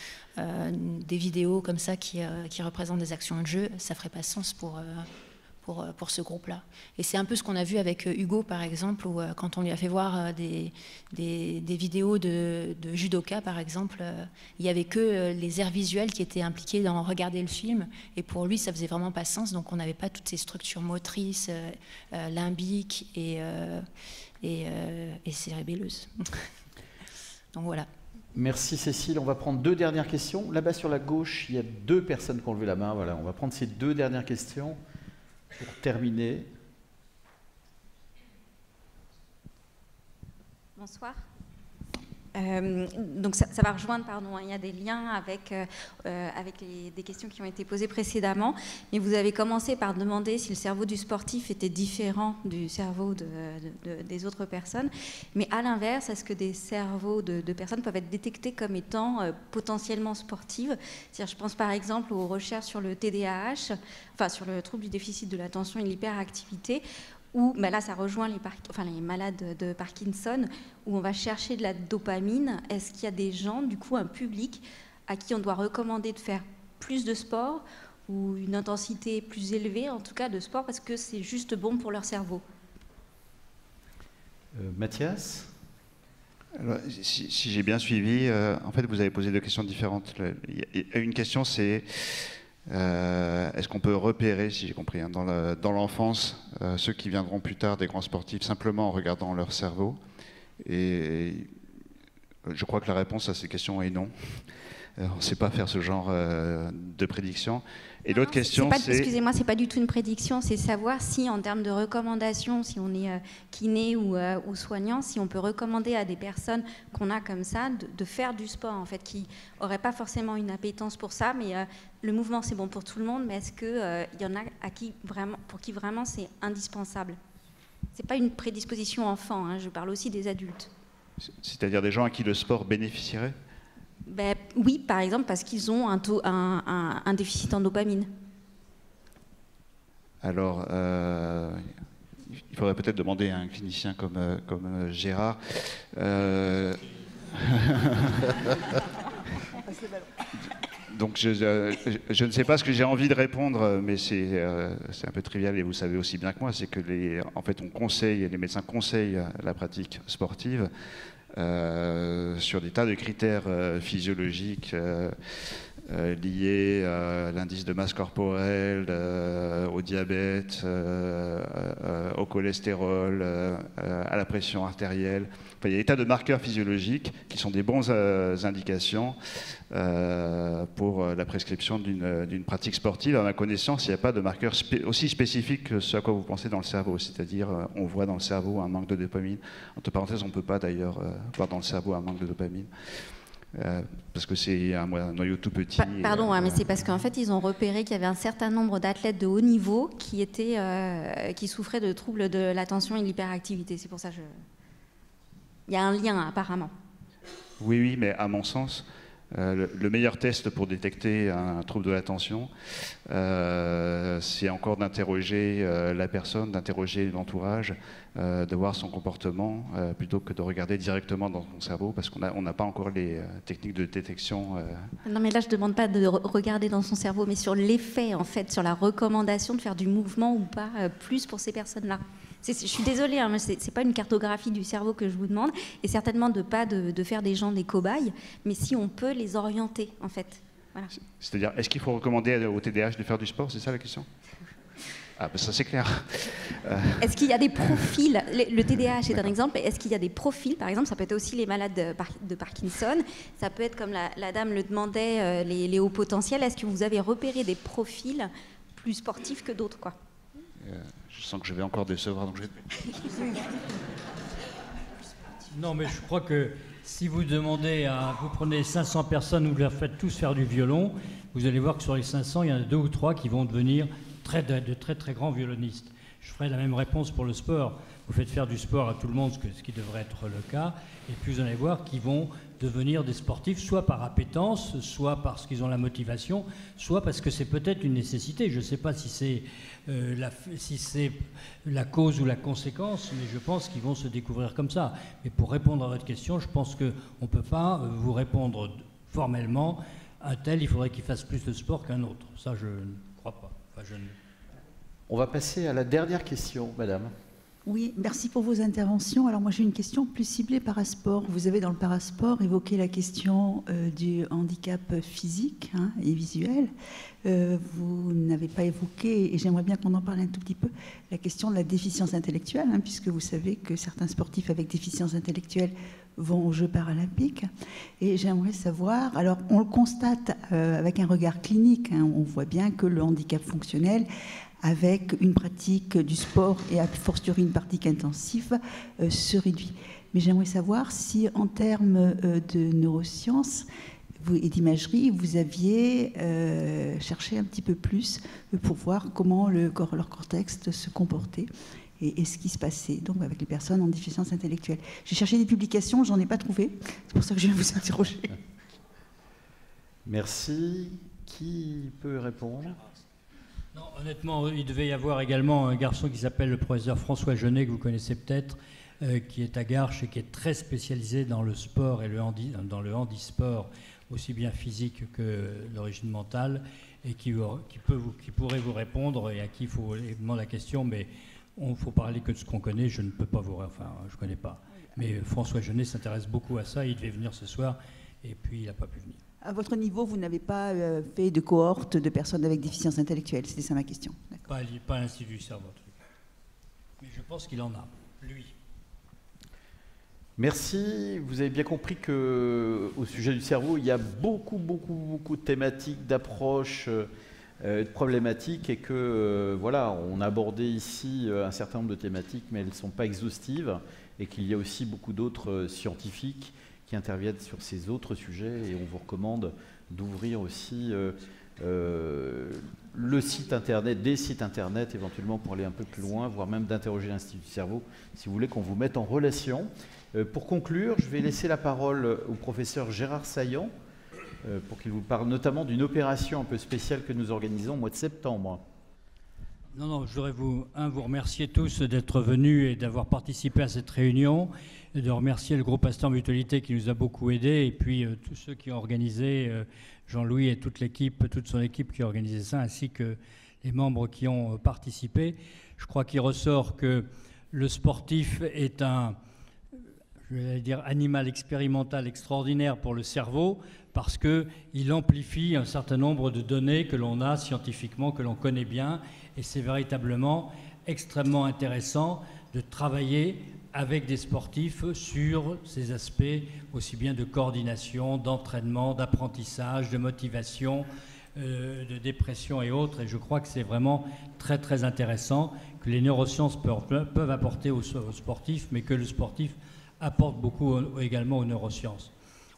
des vidéos comme ça qui représentent des actions de jeu, ça ne ferait pas sens pour ce groupe-là. Et c'est un peu ce qu'on a vu avec Hugo, par exemple, où quand on lui a fait voir des vidéos de judoka, par exemple, il n'y avait que les aires visuelles qui étaient impliquées dans regarder le film, et pour lui, ça faisait vraiment pas sens, donc on n'avait pas toutes ces structures motrices, limbiques et cérébelleuses. Donc voilà. Merci Cécile. On va prendre 2 dernières questions. Là-bas sur la gauche, il y a 2 personnes qui ont levé la main. Voilà, on va prendre ces 2 dernières questions. Pour terminer. Bonsoir. Donc ça va rejoindre, pardon, il y a des liens avec des questions qui ont été posées précédemment. Mais vous avez commencé par demander si le cerveau du sportif était différent du cerveau des autres personnes. Mais à l'inverse, est-ce que des cerveaux de personnes peuvent être détectés comme étant potentiellement sportives? C'est-à-dire, je pense par exemple aux recherches sur le TDAH, enfin sur le trouble du déficit de l'attention et l'hyperactivité, où là ça rejoint les malades de Parkinson, où on va chercher de la dopamine. Est-ce qu'il y a des gens, du coup un public, à qui on doit recommander de faire plus de sport ou une intensité plus élevée, en tout cas de sport, parce que c'est juste bon pour leur cerveau? Mathias ? Alors, si j'ai bien suivi, en fait vous avez posé 2 questions différentes. Une question c'est... est-ce qu'on peut repérer, si j'ai compris, hein, dans l'enfance, ceux qui viendront plus tard des grands sportifs simplement en regardant leur cerveau? Et je crois que la réponse à ces questions est non. On ne sait pas faire ce genre de prédiction. Et l'autre question, c'est... Excusez-moi, c'est pas du tout une prédiction, c'est savoir si, en termes de recommandations, si on est kiné ou soignant, si on peut recommander à des personnes qu'on a comme ça de faire du sport, en fait, qui n'auraient pas forcément une appétence pour ça, mais le mouvement, c'est bon pour tout le monde, mais est-ce qu'il y en a pour qui vraiment c'est indispensable? C'est pas une prédisposition enfant, hein, je parle aussi des adultes. C'est-à-dire des gens à qui le sport bénéficierait? Oui, par exemple, parce qu'ils ont un déficit en dopamine. Alors, il faudrait peut-être demander à un clinicien comme Gérard. Donc, je ne sais pas ce que j'ai envie de répondre, mais c'est un peu trivial et vous savez aussi bien que moi, c'est que en fait, les médecins conseillent la pratique sportive sur des tas de critères physiologiques liés à l'indice de masse corporelle, au diabète, au cholestérol, à la pression artérielle. Enfin, il y a des tas de marqueurs physiologiques qui sont des bonnes indications pour la prescription d'une pratique sportive. À ma connaissance, il n'y a pas de marqueurs aussi spécifiques que ce à quoi vous pensez dans le cerveau, c'est-à-dire on voit dans le cerveau un manque de dopamine. Entre parenthèses, on ne peut pas d'ailleurs voir dans le cerveau un manque de dopamine. parce que c'est un noyau tout petit. Pardon, mais c'est parce qu'en fait, ils ont repéré qu'il y avait un certain nombre d'athlètes de haut niveau qui souffraient de troubles de l'attention et de l'hyperactivité. C'est pour ça que il y a un lien, apparemment. Oui, mais à mon sens, le meilleur test pour détecter un trouble de l'attention, c'est encore d'interroger la personne, d'interroger l'entourage, de voir son comportement, plutôt que de regarder directement dans son cerveau, parce qu'on n'a pas encore les techniques de détection. Non, mais là, je ne demande pas de regarder dans son cerveau, mais sur l'effet, en fait, sur la recommandation de faire du mouvement ou pas, plus pour ces personnes-là. Je suis désolée, hein, ce n'est pas une cartographie du cerveau que je vous demande, et certainement de pas de faire des gens des cobayes, mais si on peut les orienter, en fait. Voilà. C'est-à-dire, est-ce qu'il faut recommander au TDAH de faire du sport? C'est ça la question? Ah, ben ça c'est clair. Est-ce qu'il y a des profils, le TDAH est un exemple, est-ce qu'il y a des profils, par exemple, ça peut être aussi les malades de Parkinson, ça peut être, comme la dame le demandait, les hauts potentiels, est-ce que vous avez repéré des profils plus sportifs que d'autres, quoi? Je sens que je vais encore décevoir, donc je vais... Non, mais je crois que si vous demandez vous prenez 500 personnes, vous leur faites tous faire du violon, vous allez voir que sur les 500, il y en a 2 ou 3 qui vont devenir de très très grands violonistes. Je ferai la même réponse pour le sport. Vous faites faire du sport à tout le monde, ce qui devrait être le cas, et puis vous allez voir qu'ils vont devenir des sportifs, soit par appétence, soit parce qu'ils ont la motivation, soit parce que c'est peut-être une nécessité. Je ne sais pas si c'est la cause ou la conséquence, mais je pense qu'ils vont se découvrir comme ça. Mais pour répondre à votre question, je pense qu'on ne peut pas vous répondre formellement. Un tel, il faudrait qu'il fasse plus de sport qu'un autre. Ça, je ne crois pas. Enfin, On va passer à la dernière question, madame. Oui, merci pour vos interventions. Alors moi j'ai une question plus ciblée parasport. Vous avez dans le parasport évoqué la question du handicap physique et visuel. Vous n'avez pas évoqué, et j'aimerais bien qu'on en parle un tout petit peu, la question de la déficience intellectuelle, puisque vous savez que certains sportifs avec déficience intellectuelle vont aux Jeux paralympiques. Et j'aimerais savoir, alors on le constate avec un regard clinique, on voit bien que le handicap fonctionnel, avec une pratique du sport et a fortiori une pratique intensive, se réduit. Mais j'aimerais savoir si, en termes de neurosciences et d'imagerie, vous aviez cherché un petit peu plus pour voir comment leur cortex se comportait et ce qui se passait donc avec les personnes en déficience intellectuelle. J'ai cherché des publications, j'en ai pas trouvé. C'est pour ça que je viens vous interroger. Merci. Qui peut répondre ? Non, honnêtement, il devait y avoir également un garçon qui s'appelle le professeur François Genet, que vous connaissez peut-être, qui est à Garches et qui est très spécialisé dans le sport et dans le handisport, aussi bien physique que d'origine mentale, et qui pourrait vous répondre et à qui il faut demander la question, mais il ne faut parler que de ce qu'on connaît, je ne peux pas vous... Enfin, je ne connais pas. Mais François Genet s'intéresse beaucoup à ça, il devait venir ce soir, et puis il n'a pas pu venir. À votre niveau, vous n'avez pas fait de cohorte de personnes avec déficience intellectuelle, c'était ça ma question. Pas à l'Institut du cerveau. Mais je pense qu'il en a, lui. Merci. Vous avez bien compris qu'au sujet du cerveau, il y a beaucoup de thématiques, d'approches, de problématiques, et que voilà, on a abordé ici un certain nombre de thématiques, mais elles ne sont pas exhaustives, et qu'il y a aussi beaucoup d'autres scientifiques qui interviennent sur ces autres sujets, et on vous recommande d'ouvrir aussi le site internet, des sites internet éventuellement pour aller un peu plus loin, voire même d'interroger l'Institut du cerveau si vous voulez qu'on vous mette en relation. Pour conclure, je vais laisser la parole au professeur Gérard Saillant pour qu'il vous parle notamment d'une opération un peu spéciale que nous organisons au mois de septembre. Non, je voudrais vous remercier tous d'être venus et d'avoir participé à cette réunion, et de remercier le groupe Astor Mutualité qui nous a beaucoup aidés, et puis tous ceux qui ont organisé, Jean-Louis et toute son équipe qui a organisé ça, ainsi que les membres qui ont participé. Je crois qu'il ressort que le sportif est un, je vais dire, animal expérimental extraordinaire pour le cerveau, parce qu'il amplifie un certain nombre de données que l'on a scientifiquement, que l'on connaît bien, et c'est véritablement extrêmement intéressant de travailler avec des sportifs sur ces aspects aussi bien de coordination, d'entraînement, d'apprentissage, de motivation, de dépression et autres. Et je crois que c'est vraiment très très intéressant que les neurosciences peuvent apporter aux sportifs, mais que le sportif apporte beaucoup également aux neurosciences.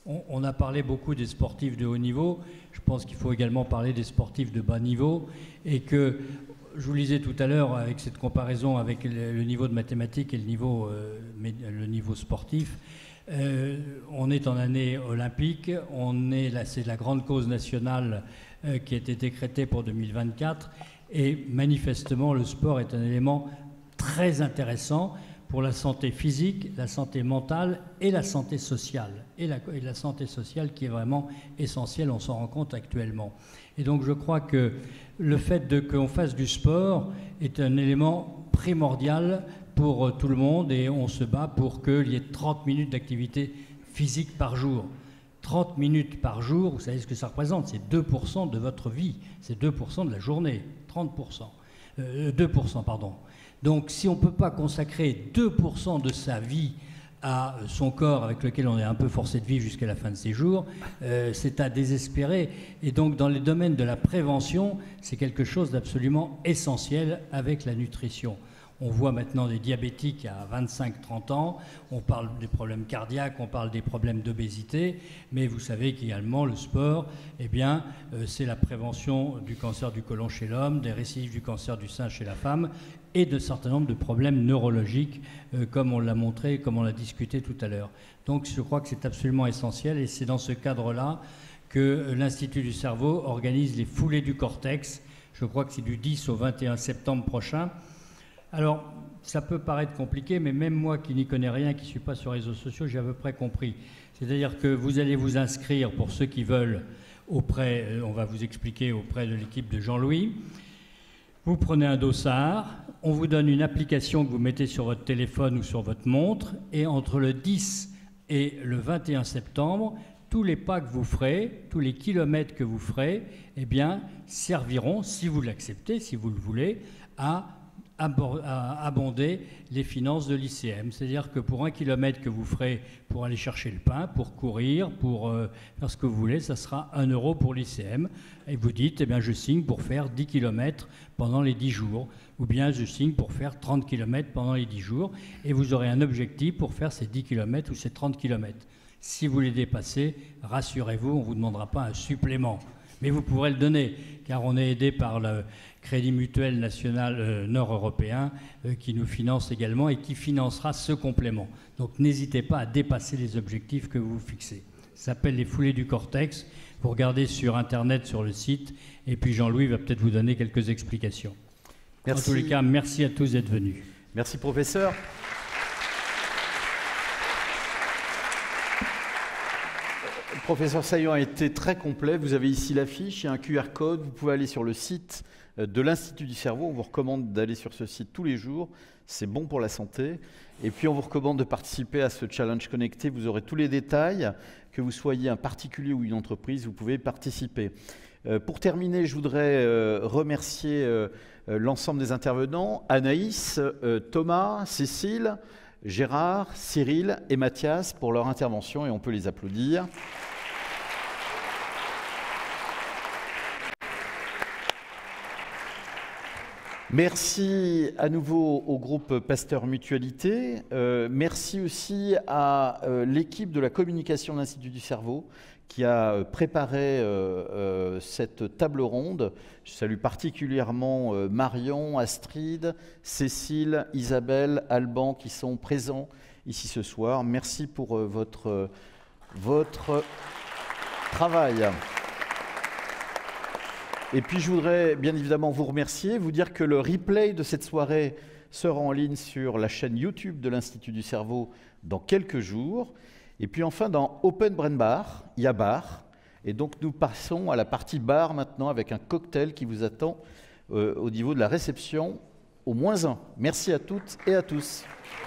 On a parlé beaucoup des sportifs de haut niveau. Je pense qu'il faut également parler des sportifs de bas niveau. Et que, je vous le disais tout à l'heure, avec cette comparaison avec le niveau de mathématiques et le niveau sportif, on est en année olympique. C'est la grande cause nationale qui a été décrétée pour 2024. Et manifestement, le sport est un élément très intéressant pour la santé physique, la santé mentale et la santé sociale. Et la santé sociale qui est vraiment essentielle, on s'en rend compte actuellement. Et donc je crois que le fait qu'on fasse du sport est un élément primordial pour tout le monde et on se bat pour qu'il y ait 30 minutes d'activité physique par jour. 30 minutes par jour, vous savez ce que ça représente, c'est 2% de votre vie, c'est 2% de la journée, 2%, pardon. Donc si on ne peut pas consacrer 2% de sa vie à son corps avec lequel on est un peu forcé de vivre jusqu'à la fin de ses jours, c'est à désespérer. Et donc dans les domaines de la prévention, c'est quelque chose d'absolument essentiel avec la nutrition. On voit maintenant des diabétiques à 25-30 ans, on parle des problèmes cardiaques, on parle des problèmes d'obésité, mais vous savez qu'également le sport, eh bien, c'est la prévention du cancer du côlon chez l'homme, des récidives du cancer du sein chez la femme et d'un certain nombre de problèmes neurologiques, comme on l'a montré, comme on l'a discuté tout à l'heure. Donc je crois que c'est absolument essentiel et c'est dans ce cadre-là que l'Institut du cerveau organise les foulées du cortex. Je crois que c'est du 10 au 21 septembre prochain. Alors, ça peut paraître compliqué, mais même moi qui n'y connais rien, qui ne suis pas sur les réseaux sociaux, j'ai à peu près compris. C'est-à-dire que vous allez vous inscrire, pour ceux qui veulent, on va vous expliquer auprès de l'équipe de Jean-Louis. Vous prenez un dossard, on vous donne une application que vous mettez sur votre téléphone ou sur votre montre, et entre le 10 et le 21 septembre, tous les pas que vous ferez, tous les kilomètres que vous ferez, eh bien, serviront, si vous l'acceptez, si vous le voulez, à abonder les finances de l'ICM. C'est-à-dire que pour 1 kilomètre que vous ferez pour aller chercher le pain, pour courir, pour faire ce que vous voulez, ça sera 1 euro pour l'ICM. Et vous dites, eh bien, je signe pour faire 10 kilomètres pendant les 10 jours. Ou bien je signe pour faire 30 kilomètres pendant les 10 jours. Et vous aurez un objectif pour faire ces 10 kilomètres ou ces 30 kilomètres. Si vous les dépassez, rassurez-vous, on ne vous demandera pas un supplément. Mais vous pourrez le donner, car on est aidé par le Crédit Mutuel National Nord-Européen qui nous finance également et qui financera ce complément. Donc n'hésitez pas à dépasser les objectifs que vous vous fixez. Ça s'appelle les foulées du cortex. Vous regardez sur Internet, sur le site, et puis Jean-Louis va peut-être vous donner quelques explications. Merci. En tous les cas, merci à tous d'être venus. Merci, professeur. Le professeur Saillant a été très complet. Vous avez ici l'affiche, il y a un QR code. Vous pouvez aller sur le site de l'Institut du cerveau. On vous recommande d'aller sur ce site tous les jours. C'est bon pour la santé. Et puis, on vous recommande de participer à ce challenge connecté. Vous aurez tous les détails. Que vous soyez un particulier ou une entreprise, vous pouvez participer. Pour terminer, je voudrais remercier l'ensemble des intervenants, Anaïs, Thomas, Cécile, Gérard, Cyril et Mathias pour leur intervention et on peut les applaudir. Merci à nouveau au groupe Pasteur Mutualité. Merci aussi à l'équipe de la communication de l'Institut du cerveau qui a préparé cette table ronde. Je salue particulièrement Marion, Astrid, Cécile, Isabelle, Alban qui sont présents ici ce soir. Merci pour votre travail. Et puis je voudrais bien évidemment vous remercier, vous dire que le replay de cette soirée sera en ligne sur la chaîne YouTube de l'Institut du cerveau dans quelques jours. Et puis enfin, dans Open Brain Bar, il y a bar. Et donc nous passons à la partie bar maintenant avec un cocktail qui vous attend au niveau de la réception au -1. Merci à toutes et à tous.